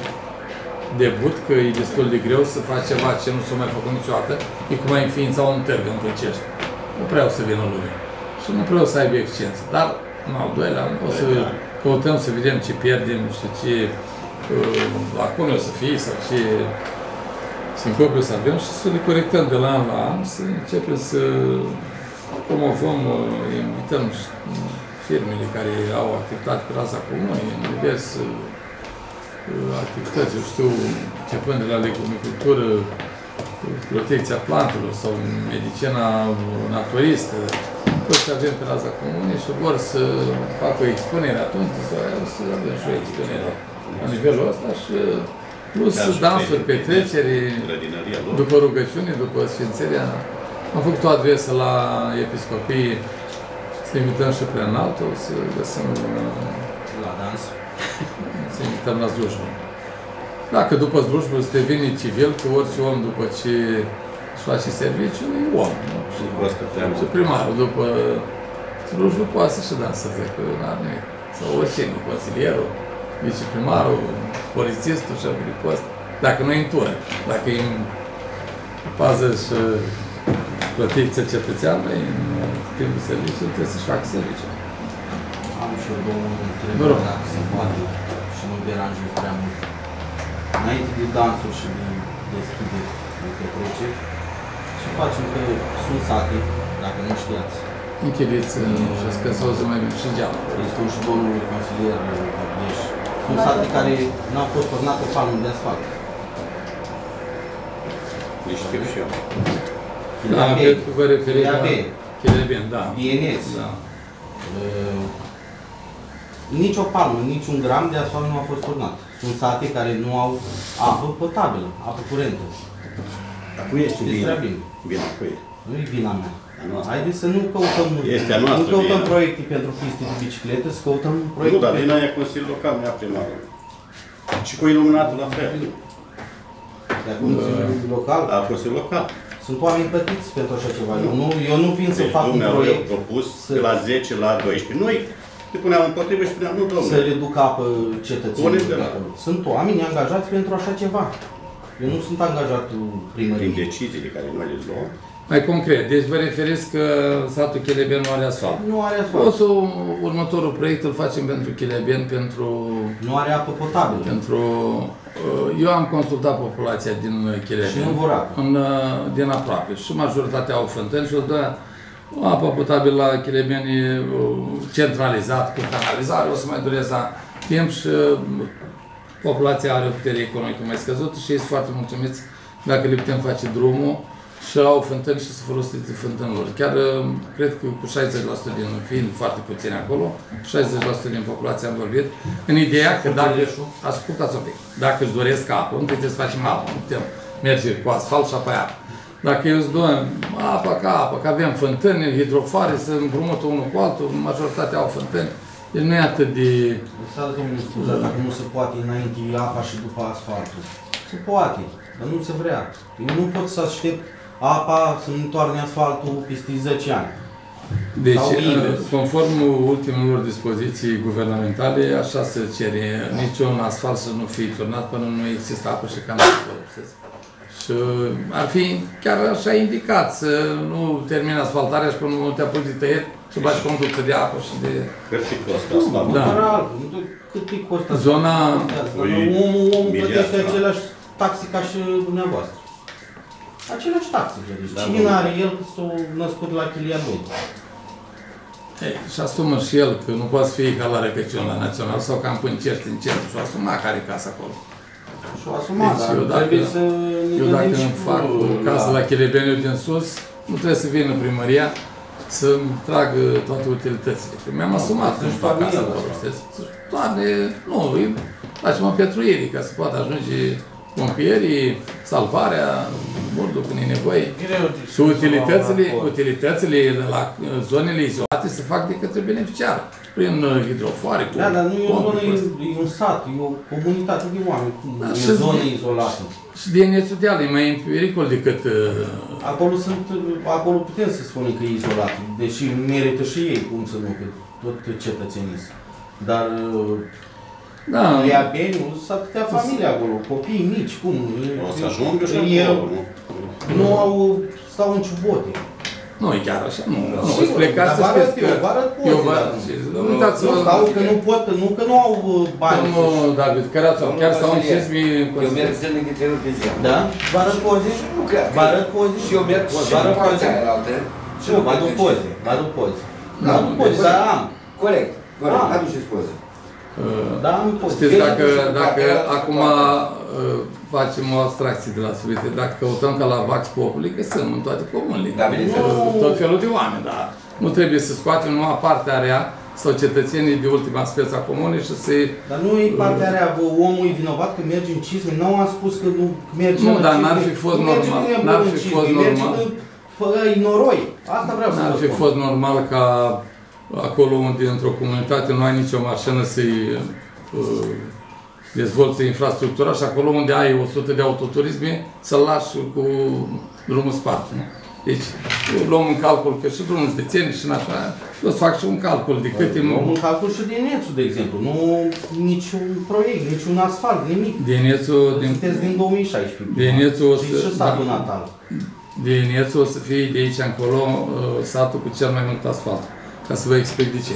debut, că e destul de greu să faci ceva ce nu s-a mai făcut niciodată, e cum ai înființa un târg în Pâncești. Nu prea o să vină lume și nu prea o să aibă eficiență, dar în al doilea an o să căutăm să vedem ce pierdem și ce uh, lacune o să fie sau ce sincope o să avem și să le corectăm de la an la an, să începem să promovăm, uh, invităm firmele care au activitate pe raza comunei, în diverse uh, activități, eu știu, începând de la legumicultură, protecția plantelor sau medicina naturistă, tot ce avem pe raza comunei și vor să facă o expunere atunci, să avem și o expunere la nivelul ăsta și plus dansuri, petreceri, după rugăciune, după sfințenia. Am făcut o adresă la episcopii să invităm și prea înaltul, să găsim la dans, să invităm la slujbă. Dacă după slujbă să devine civil, că orice om după ce își face serviciu, e om. Și primarul după slujbă poate să și danseze, că nu are nimic. Sau oricine, consilierul, viceprimarul, polițistul, șeful de post. Dacă nu e în tură, dacă e în pază și protecția cetățeanului, în timpul serviciului, trebuie să-și facă serviciu. Am și eu două întrebări, dacă se poate, și nu deranjez prea mult. Înainte de dansuri și de deschideri de petreceri, și facem că sunt sate, dacă nu știați. Închiriți și că să auzim mai bine și geamă. Îi spun și domnului consilier Ieși. Sunt sate care n-au fost turnate palmul de asfalt. Nici știu și eu. Da, pentru că vă referiți la Chilebeni, da. Bieneți. Da. Uh, nici o palmă, nici un gram de asfalt nu a fost turnat. Sunt sate care nu au apă potabilă, apă curentă. Dar cum ești vina? Vina cu ei. Nu e vina mea. Haideți să nu căutăm, Este a noastră nu căutăm vina. proiecte pentru piste de biciclete, să căutăm proiecte Nu, dar pentru... vina e Consiliul Local, nu e primarul. Și cu iluminatul la fel. De Consiliul Local. La Consiliul Local. Sunt oameni plătiți pentru așa ceva. Eu nu, eu nu vin să Deci fac un dumnealui proiect a propus să, de la zece la doisprezece. Noi te puneam împotrivă și spuneam, nu, să domnule. reduc apă cetățenilor. Puneți de la- Sunt oameni angajați pentru așa ceva. Eu nu sunt angajat Prin primăriei. deciziile care noi le luăm. Mai concret, deci vă referiți că satul Cheleben nu are asfalt. Nu are O asfalt. să următorul proiect îl facem pentru Cheleben, pentru... Nu are apă potabilă. pentru eu am consultat populația din Cheleben. Și nu vor apă. În, din aproape. Și majoritatea au fântâni și o să dă apă potabilă la Cheleben e centralizat, cu canalizare, o să mai dureze timp și populația are o putere economică mai scăzută și ei sunt foarte mulțumiți dacă le putem face drumul și au fântâni și să folosiți fântânilor. Chiar cred că cu șaizeci la sută din, fiind foarte puțini acolo, șaizeci la sută din populație am vorbit, în ideea că dacă, ascultați un pic, dacă își doresc apă, nu trebuie să facem apă, nu putem merge cu asfalt și apoi apă. Dacă eu îți dăm apă ca apă, că avem fântâni, hidrofare, să împrumută unul cu altul, majoritatea au fântâni, deci nu e atât de... Lăsați domnul scuza, dacă nu se poate înainte apa și după asfaltul. Se poate, dar nu se vrea. Eu nu pot să aștept apa să-mi întoarne asfaltul peste zece ani. Deci, Sau invers. conform ultimelor dispoziții guvernamentale, așa se cere niciun asfalt să nu fie turnat până nu există apă și canalizare. Și ar fi chiar așa indicat să nu termini asfaltarea și până nu te apuci de tăiet și baci conductă de apă și de... Cât și costă asta? Da. Cât îi costă? Zona... Păi, Omul, omul miliard, plătește da. aceleași taxe ca și dumneavoastră. Aceleași taxe plătește. Da, Cine nu. are el că s-a născut la chilia lui? Ei, și asumă și el că nu poate fi ca la Răcăciun la Național sau ca în Pâncești în centru și-o asuma care e casa acolo. Și-o asumat, Deci dar eu dacă- trebuie să ne Eu dacă gândim și îmi cu- fac o casă la Chelebeniu din sus, nu trebuie să vină primăria să-mi tragă toate utilitățile. Că mi-am asumat că îmi fac casa acolo, știți? Toate, nu, îi facem o petruire ca să poată ajunge pompierii, salvarea, murdul când e nevoie. Și utilitățile, utilitățile la zonele izolate se fac de către beneficiar, prin hidrofoare, cu Da, dar nu e o pompe, zonă, cu astea. e un sat, e o comunitate de oameni. Cum Da, e și o zonă zi- izolată. Și de nețudeală, e mai în pericol decât... uh, Acolo sunt, acolo putem să spunem că e izolat, deși merită și ei, cum să nu, că tot cetățenii sunt. Dar Da, e abeniu, sunt atâtea familii acolo, copii mici, cum? O să ajungă și E- acolo, nu? Nu au, stau în ciubote. nu e chiar așa, nu. Nu, Sigur, îți plecați să dar vă arăt știți că... eu, vă arăt poze, Eu vă... dar- Nu uitați-vă... Nu stau că nu pot, nu că nu au uh, bani. Domnul David, Cărațu, chiar stau în cinci mii... Eu merg zilnic trei ori pe zi. Da? Vă arăt poze? Nu cred. Vă arăt poze? Și eu merg și Vă arăt în partea poze? aia la altă. Și Nu, nu vă aduc poze, vă aduc poze. Vă aduc Nu, poze, deci- dar am. Corect, corect. Ah. Aduceți poze. Da, am poze. Știți, dacă, Deci, dacă dacă- acum uh, facem o abstracție de la subiecte, dacă căutăm ca la Vax Populi, că sunt în toate comunile. Da, bineînțeles. Uh, Tot felul de oameni, dar nu trebuie să scoatem numai partea rea sau cetățenii de ultima speță a comunei și să-i... Dar nu e partea rea, bă, omul e vinovat că merge în cizme. Nu am spus că nu merge Nu, în dar cizme. n-ar fi fost Nu merge normal. nebun N-ar în fi cizme, fost merge normal. în- Fără noroi. Asta vreau să N-ar vă fi spun. fost normal ca acolo unde într-o comunitate nu ai nicio mașină să-i uh, dezvolți infrastructura și acolo unde ai o sută de autoturisme să-l lași cu drumul spart. Nu? Deci luăm în calcul că și drumul județenii și în așa, eu să fac și un calcul de câte... Luăm în calcul și din Nețu, de exemplu. Nu niciun proiect, niciun asfalt, nimic. Dinețul, din, Sunteți din două mii șaisprezece. Dinețul o Și să... și satul natal. Dinețul o să fie de aici încolo uh, satul cu cel mai mult asfalt. Ca să vă explic de ce.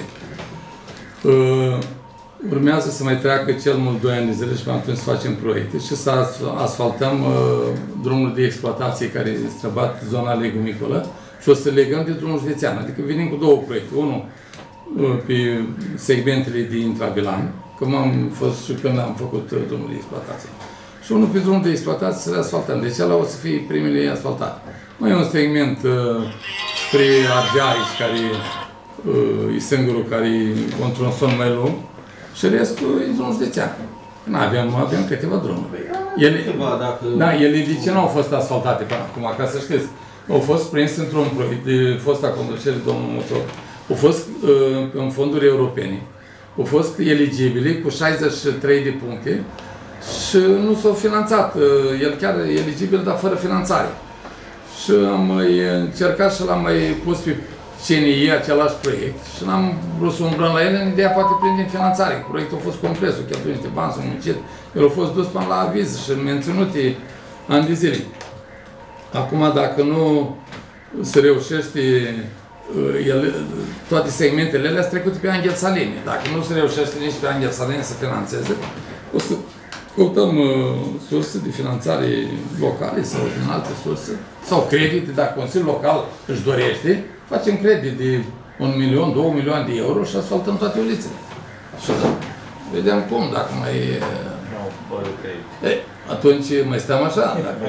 Uh, urmează să mai treacă cel mult doi ani de zile și până atunci să facem proiecte și să asfaltăm uh, drumul de exploatație care este străbat zona legumicolă și o să legăm de drumul județean. Adică venim cu două proiecte. Unul uh, pe segmentele de intravilan, că m-am fost și când am făcut uh, drumul de exploatație. Și unul pe drumul de exploatație să le asfaltăm. Deci ăla o să fie primele asfaltate. Mai e un segment uh, spre Argeaici, care uh, e singurul care e într-un son mai lung, și restul e drum județean. Nu avem, avem câteva drumuri. Ele, Câteva, dacă... da, ele de ce nu au fost asfaltate până acum, ca să știți. au fost prins într-un proiect de fosta conducere, domnul Moțoc, au fost uh, în fonduri europene, au fost eligibili cu șaizeci și trei de puncte și nu s-au finanțat. Uh, el chiar e eligibil, dar fără finanțare. Și am mai încercat și l-am mai pus pe C N I același proiect și n-am vrut să umblăm la ele în ideea poate prinde finanțare. Proiectul a fost complex, o cheltuie niște bani, s-a muncit. El a fost dus până la aviz și menținute ani de zile. Acum, dacă nu se reușește, el, toate segmentele alea sunt trecute pe Angel Salini. Dacă nu se reușește nici pe Angel Salini să finanțeze, o să căutăm uh, surse de finanțare locale sau din alte surse, sau credite, dacă Consiliul Local își dorește, facem credit de un milion, două milioane de euro și asfaltăm toate ulițele. Și da, vedem cum, dacă mai... E, atunci mai stăm așa. Dacă...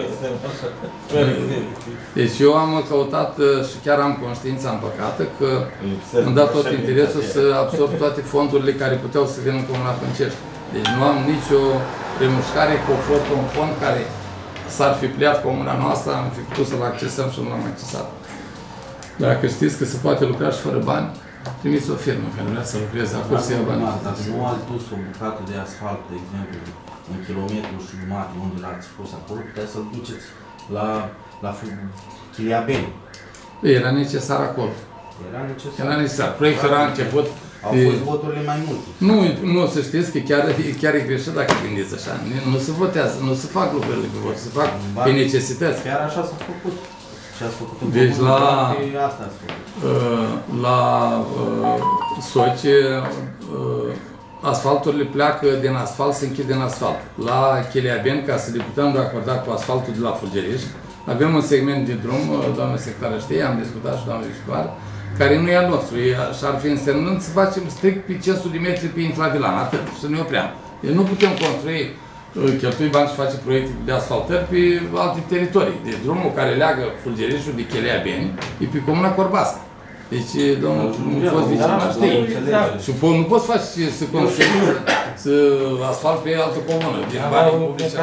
Deci eu am căutat și chiar am conștiința împăcată că îmi dat tot interesul să absorb toate fondurile care puteau să vină în Comuna Pâncești. Deci nu am nicio remușcare cu o flotă, un fond care s-ar fi pliat comuna noastră, am fi putut să-l accesăm și nu l-am accesat. Dacă știți că se poate lucra și fără bani, trimiți o firmă care vrea să lucreze acolo să ia bani. Dacă nu ați dus o bucată de asfalt, de exemplu, un kilometru și jumătate unde l-ați pus acolo, puteți să-l duceți la, la Chiliabeni. Era necesar acolo. Era necesar. Era necesar. Proiectul era început. Au fost voturile mai multe. Nu, nu, să știți că chiar, chiar e greșit dacă gândiți așa. Nu se votează, nu se fac lucrurile pe vot, se fac pe necesități. Chiar așa s-a făcut. Și ați făcut în deci la, asta ați făcut. Uh, la uh, Soci, uh, asfalturile pleacă din asfalt, se închid din asfalt. La Chiliabeni, ca să le putem racorda cu asfaltul de la Fulgeriș, avem un segment de drum, doamna secretară știe, am discutat și doamna viitoare, care nu e al nostru. Și ar fi însemnând să facem strict pe cinci sute de metri pe intravilan, atât, și să ne opream. Deci nu putem construi, cheltui bani și face proiecte de asfaltări pe alte teritorii. Deci drumul care leagă Fulgerișul de Chiliabeni e pe Comuna Corbasca. Deci, domnul, nu fost viceprimar, știi. Și nu poți face să construi să asfalt pe altă comună. Deci banii publici.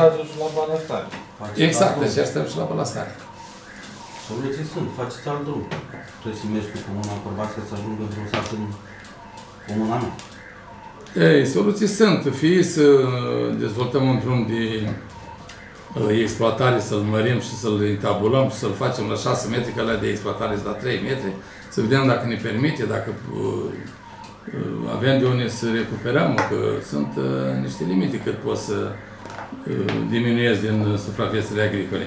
Exact, deci stăm și la Bălastare. Soluții sunt, faceți alt drum. Trebuie să mergi pe Comuna Corbasca să ajungă într-un sat în comuna mea. Ei, soluții sunt. Fie să dezvoltăm un drum de exploatare, să-l mărim și să-l întabulăm și să-l facem la șase metri, că alea de exploatare sunt la trei metri, să vedem dacă ne permite, dacă uh, avem de unde să recuperăm, că sunt uh, niște limite cât poți să uh, diminuezi din suprafețele agricole.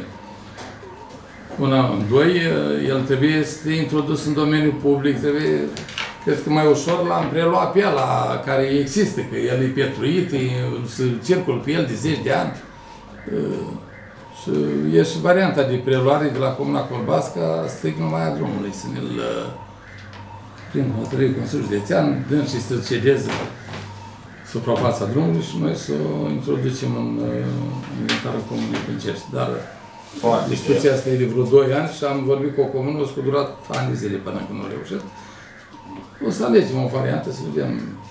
Una, doi, el trebuie să fie introdus în domeniul public, trebuie, cred că mai ușor l-am preluat pe el, care există, că el e pietruit, să circul pe el de zeci de ani. Și e și varianta de preluare de la Comuna Corbasca, strict numai a drumului, să ne-l, prin hotărâre Consiliul Județean, dând și să cedeze suprafața drumului și noi să o introducem în inventarul Comunei Pâncești. Dar Foarte discuția asta e de vreo doi ani și am vorbit cu o comună, o să durat ani de zile până când nu reușesc. O să alegem o variantă, să vedem.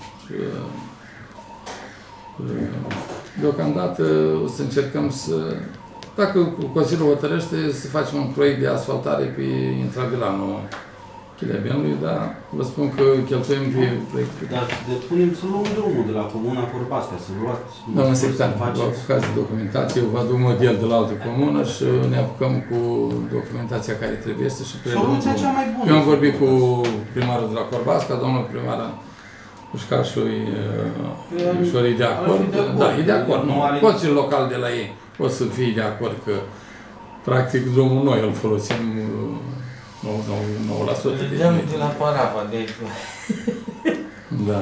Deocamdată o să încercăm să, dacă Consiliul hotărăște, să facem un proiect de asfaltare pe intravilanul Chiliabenului, dar vă spun că cheltuim pe proiectul. Dar depunem să luăm drumul de la Comuna Corbasca, să luați... Doamna secretar, vă apucați de documentație, eu vă aduc model de la altă comună și ne apucăm cu documentația care trebuie și preluăm. Soluția cea mai bună. Eu am vorbit cu primarul de la Corbasca, domnul primar Pușcașu e de acord. Da, e de acord. Consiliul local de la ei o să fie de acord că practic drumul noi îl folosim nouă la sută. Vedeam de la Parafa, de aici. Da.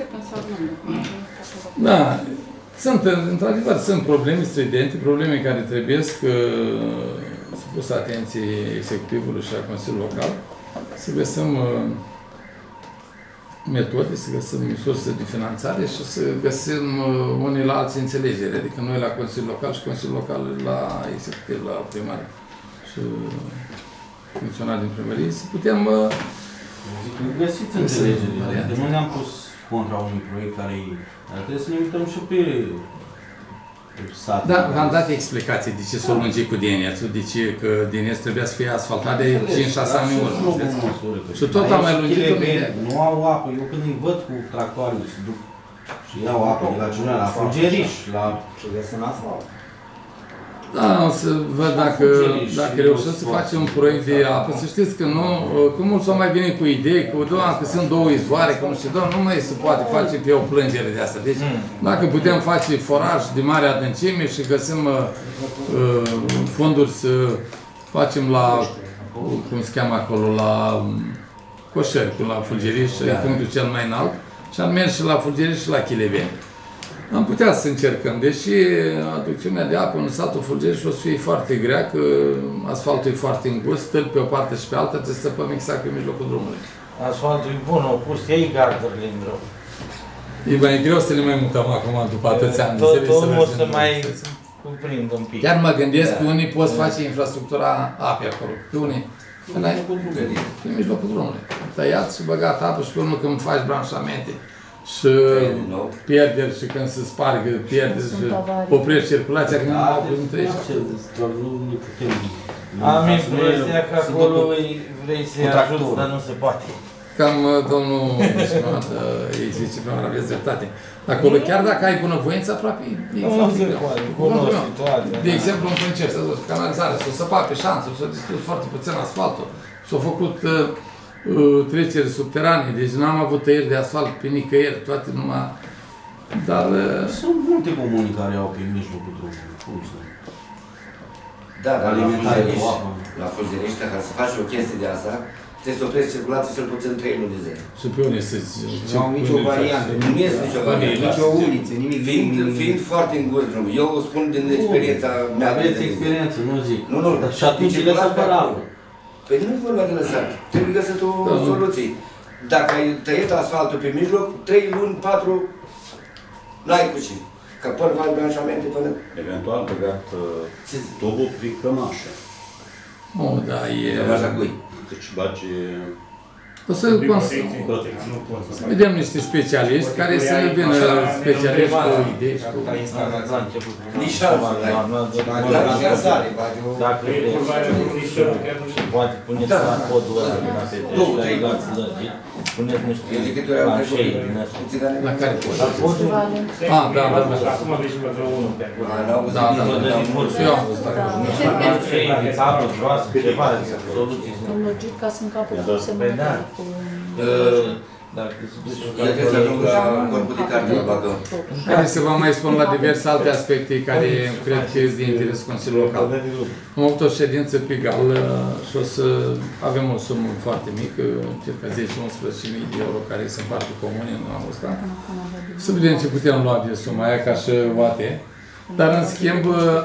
Da. Sunt, într-adevăr, sunt probleme stridente, probleme care trebuie să supuse atenție executivului și a Consiliului Local, să găsim metode, să găsim surse de finanțare și să găsim unii la alții înțelegere, adică noi la Consiliul Local și Consiliul Local la executiv, la primar și funcționari din primărie, să putem... Zic, găsiți înțelegere, adică nu ne-am pus contra unui proiect care e... Dar trebuie să ne uităm și pe sat. Da, v-am dat explicații de ce s-o lungi cu D N S-ul, de ce că D N S trebuia să fie asfaltat de cinci șase ani în urmă. Și tot am mai lungit un idee. Nu au apă, eu când îi văd cu tractoarele și duc și iau apă de la cineva, la Fulgeriș, la... Da, o să văd dacă, dacă reușim să facem un proiect de apă. Să știți că nu, că mulți au mai venit cu idei, că doamne, că sunt două izvoare, că nu știu, doamne, nu mai se poate face pe o plângere de asta. Deci, dacă putem face foraj de mare adâncime și găsim uh, fonduri să facem la, cum se cheamă acolo, la Coșeri, la Fulgeriș, da. E punctul cel mai înalt, și am mers și la Fulgeriș și la Chileveni. Am putea să încercăm, deși aducțiunea de apă în satul Fulgeriș o să fie foarte grea, că asfaltul e foarte îngust, stâlpi pe o parte și pe alta, trebuie să săpăm exact pe mijlocul drumului. Asfaltul e bun, au pus ei gardurile în drum. E mai greu să ne mai mutăm acum după atâția ani. Tot omul să mai cuprind un pic. Chiar mă gândesc că unii poți face infrastructura apei acolo, pe unii. Pe mijlocul drumului. Tăiat și băgat apă și pe urmă când faci branșamente și pierderi și când se spargă pierderi și oprești circulația când nu au cum treci. Am impresia că acolo vrei să-i ajuți, dar nu se poate. Cam domnul Bismat, ei zice că aveți dreptate. Acolo, chiar dacă ai bunăvoință, aproape e foarte greu. De exemplu, în Pâncești, s-a dus canalizarea, s-a săpat pe șanțuri, s-a distrus foarte puțin asfaltul, s-au făcut treceri subterane, deci n-am avut tăieri de asfalt pe nicăieri, toate numai... Dar... Sunt multe comuni care au pe mijlocul drumului, cum sunt? Da, dar la Fulgeriș, ca să faci o chestie de asta, trebuie să oprești circulația cel puțin trei luni de zile. Și pe unde să zici? Nu au nicio variantă, nu este nicio variantă, nicio uliță, nimic. Fiind, fiind foarte îngust drumul, eu o spun din experiența mea. Aveți experiență, nu zic. Nu, nu. Și atunci lăsați pe ramă. Păi nu e vorba de lăsat, trebuie găsit o soluție. Dacă ai tăiat asfaltul pe mijloc, trei luni, patru, n-ai cu ce. Că până faci branșamente până... Eventual băgat tubul pe cămașă. Nu, da, e... Cămașa cui? Deci bagi... O să vedem niște specialiști care să vină specialiști cu idei și cu... Nici șansă, dacă poate puneți la codul ăla din A P T și la ilați lărgit, puneți niște planșei din astea. La care cod? La codul? Ah, da, da, da. Acum aveți și pe vreo unul pe acolo. Da, da, da. Și eu am văzut acolo. Niște planșei, de cablu, joasă, ceva, soluții. Domnul Gica sunt capul cu semnătate cu... El trebuie să ajungă la corpul de carte la Bacău. Care se va mai spun la diverse alte aspecte care cred că sunt de interes Consiliul Local. Am avut o ședință pe Gal și o să avem o sumă foarte mică, circa zece unsprezece mii de euro care se împart pe comune în anul ăsta. Să vedem ce putem lua de suma aia ca și O A T. Dar în schimb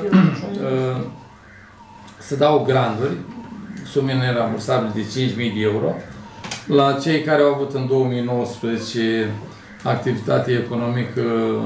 să dau granturi, sume nerambursabile de cinci mii de euro, la cei care au avut în două mii nouăsprezece activitate economică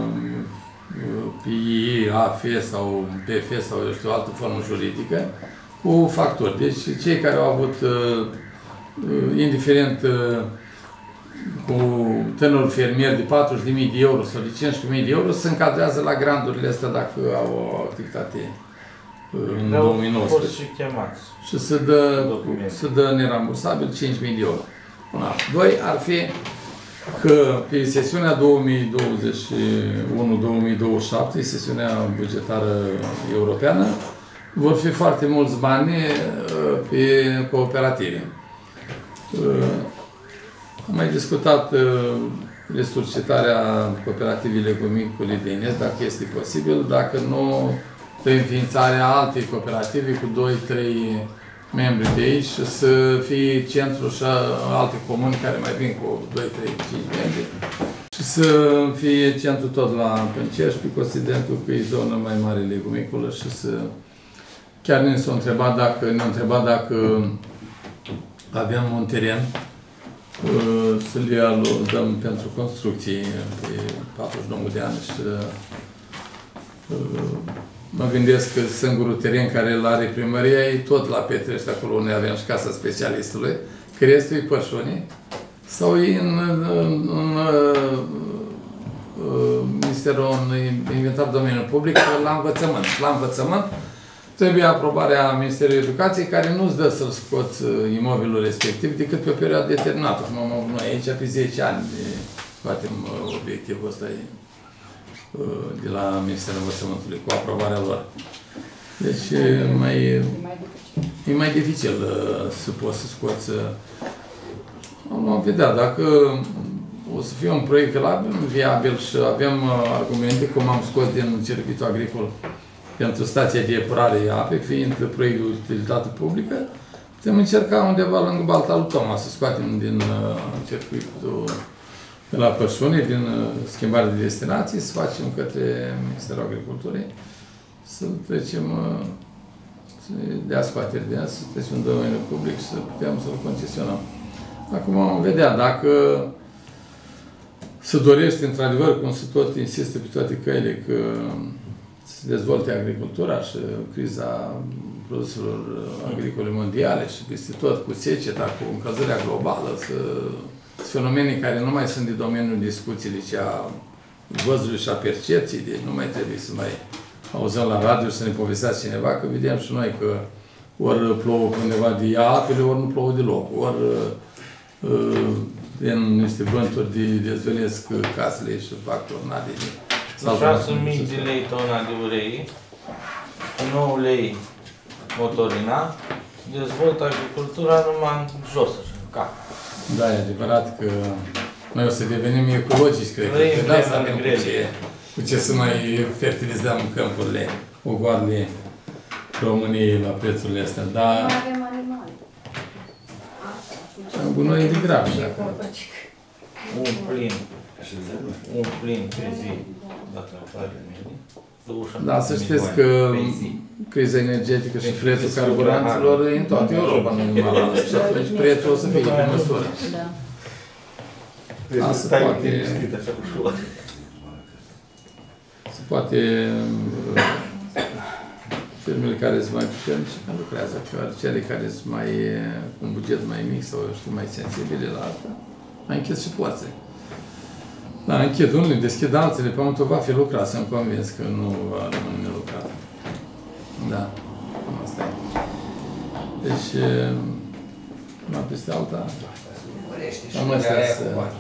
P I I, A F sau P F sau eu știu, altă formă juridică, cu factori. Deci cei care au avut, indiferent cu tânăr fermier de patruzeci de mii de euro sau de cincisprezece mii de euro, se încadrează la grandurile astea dacă au o activitate în două mii nouăsprezece. Și se dă, se dă nerambursabil cinci mii de euro. Una. Doi, ar fi că pe sesiunea două mii douăzeci și unu două mii douăzeci și șapte, sesiunea bugetară europeană, vor fi foarte mulți bani pe cooperative. Am mai discutat resuscitarea cooperativei legumicole de Ines, dacă este posibil, dacă nu, înființarea altei cooperative cu doi trei membri de aici și să fie centru și alte comuni care mai vin cu doi trei cinci membri și să fie centru tot la Pâncești, pe considerentul că e zonă mai mare legumicolă și să... Chiar ne s-a întrebat dacă, ne-a întrebat dacă avem un teren să le dăm pentru construcții pe patruzeci și nouă de ani și mă gândesc că singurul teren care îl are primăria e tot la Petrești, acolo unde avem și casa specialistului, că restul e pășunii, sau e în, în, în, în Ministerul un inventar domeniul public la învățământ. La învățământ trebuie aprobarea Ministerului Educației, care nu-ți dă să-l scoți imobilul respectiv decât pe o perioadă determinată. Cum am avut noi aici, pe zece ani scoatem obiectivul ăsta de la Ministerul Învățământului, cu aprobarea lor. Deci mai, e mai dificil să poți să scoți. Vom vedea dacă o să fie un proiect viabil și avem argumente, cum am scos din circuitul agricol pentru stația de epurare a apei, fiind proiect de utilitate publică, putem încerca undeva lângă Balta lui Toma să scoatem din circuitul de la Pășune, din schimbare de destinații, să facem către Ministerul Agriculturii, să trecem, să dea scoateri de asta, să trecem în domeniul public și să putem să-l concesionăm. Acum vom vedea dacă se dorește, într-adevăr, cum se tot insistă pe toate căile, că se dezvolte agricultura și criza produselor agricole mondiale și peste tot cu seceta, cu încălzirea globală, să, fenomene care nu mai sunt de domeniul discuției, ci a văzului și a percepției, deci nu mai trebuie să mai auzăm la radio și să ne povestească cineva, că vedem și noi că ori plouă undeva de ea apele, ori nu plouă deloc, ori în niște vânturi de dezvălesc casele și fac tornade. șase mii de lei tona de ulei, nouă lei motorina, dezvoltă agricultura numai în jos, așa, în cap. Da, e adevărat că noi o să devenim ecologici, cred că de asta avem cu ce, cu ce să mai fertilizăm câmpurile, ogoarele României la prețurile astea, dar... Nu avem animale. Gunoi de grav, dacă... Un plin, un plin pe zi, dacă apare da, să știți că criza energetică și prețul carburanților e în toată Europa, nu numai la noi. Și atunci prețul o să fie pe măsură. Da, se poate... Se poate... Firmele care sunt mai puternice lucrează, că cele care sunt mai, cu un buget mai mic sau, eu știu, mai sensibile la asta, mai închid și porțile. Da, închid unele, deschid altele, pe momentul va fi lucrat, sunt convins că nu va rămâne nelucrat. Da, asta e. Deci, una peste alta, cam astea sunt.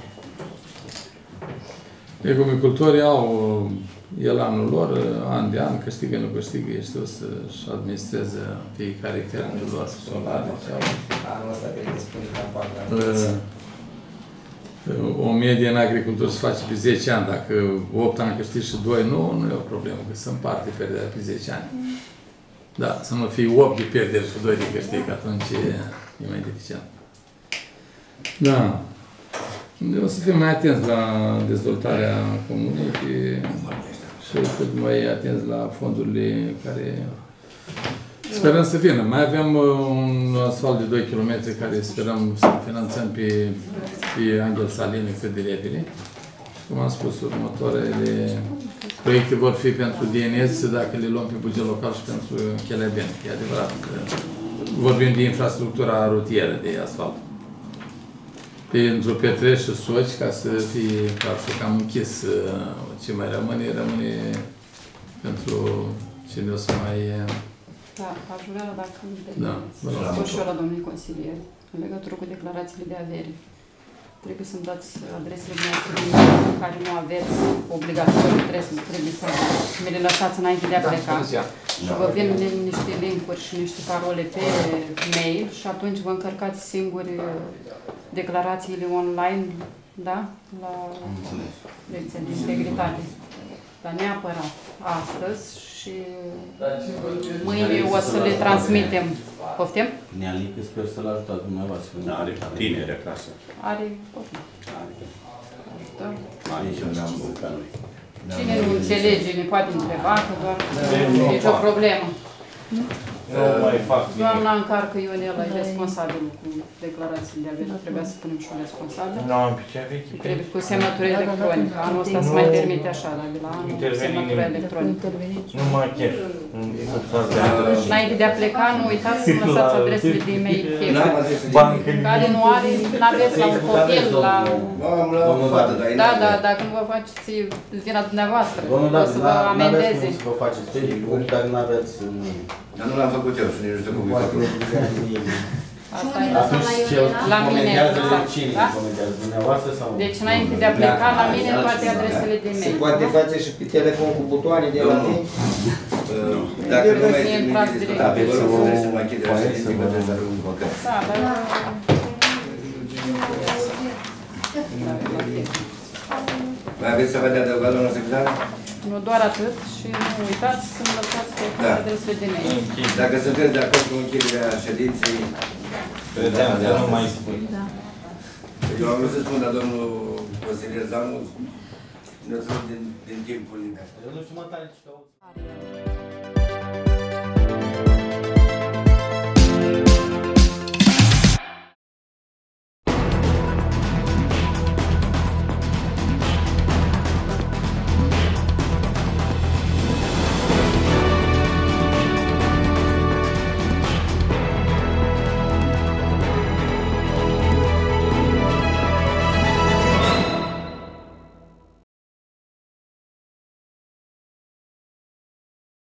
Legumicultorii au elanul lor, an de an, câștigă, nu câștigă, ei știu să-și administreze fiecare fermele lor solare. Anul ăsta cred că spune campania. O medie în agricultură se face pe zece ani, dacă opt ani câștigi și doi nu, nu e o problemă, că se împarte pierderea pe zece ani. Da, să nu fie opt de pierderi și doi de câștig, atunci e, e mai dificil. Da. O să fim mai atenți la dezvoltarea comunei și cât mai atenți la fondurile care sperăm să vină. Mai avem un asfalt de doi kilometri care sperăm să finanțăm pe, pe Angel Saline cât de repede. Cum am spus, următoarele proiecte vor fi pentru D N S dacă le luăm pe buget local și pentru Cheleben. E adevărat că vorbim de infrastructura rutieră de asfalt. Pentru Petrești și Soci, ca să fie să cam închis ce mai rămâne, rămâne pentru cine o să mai... Da, aș vrea dacă îmi da, spun și eu la domnul consilier, în legătură cu declarațiile de avere. Trebuie să-mi dați adresele dumneavoastră din care nu aveți obligatoriu, trebuie să, trebuie să mi le lăsați înainte de a pleca. Și vă vin niște link-uri și niște parole pe mail și atunci vă încărcați singuri declarațiile online, da? La lecția de integritate. Dar neapărat astăzi și mâine o să le transmitem. Poftim? Nealică sper să-l ajutați dumneavoastră. Are tineri acasă. Are, poftim. Da. Aici ne-am băucat noi. Cine nu înțelege, ne poate întreba, că doar nu e nicio problemă. Nu mai fac bine. Doamna încarcă Ionela, e responsabilă cu declarațiile de avere. Trebuia să punem și un responsabil. Nu am pe cea veche. Trebuie cu semnătură electronică. Anul ăsta se mai permite așa, dar de la anul semnătură electronică. Nu mai chiar. Înainte de a pleca, nu uitați să lăsați adresele de e-mail Bancă. care nu are, nu aveți la un copil, la... Am la o fată, dar Da, da, dacă nu vă faceți vina dumneavoastră, Domnul o să vă David, n-aveți amendeze. cum să vă faceți Facebook, dacă n-aveți... Dar nu l-am făcut eu și nici nu știu cum îi fac. Asta e. Atunci ce La mine, comentează, exact, cine da? comentează? Dumneavoastră sau? Deci înainte de a pleca, la mine toate adresele de Se e-mail. poate face și pe telefon cu butoane de la tine? Dacă nu mai Mie este îmi plac nimic direct. discutabil, vă rog să vreți să mai închide la ședință, că trebuie să arăt un păcat. Da, dar... Mai aveți ceva de adăugat, doamna secretar? Nu doar atât și nu uitați să-mi lăsați pe Da. adresele de e-mail. Dacă sunteți de acord cu închiderea ședinței, Credeam că nu mai spui. Da. eu am vrut să spun, dar domnul consilier Zanu ne-a spus din, din timpul liber. Eu nu știu mă tare ce cauți.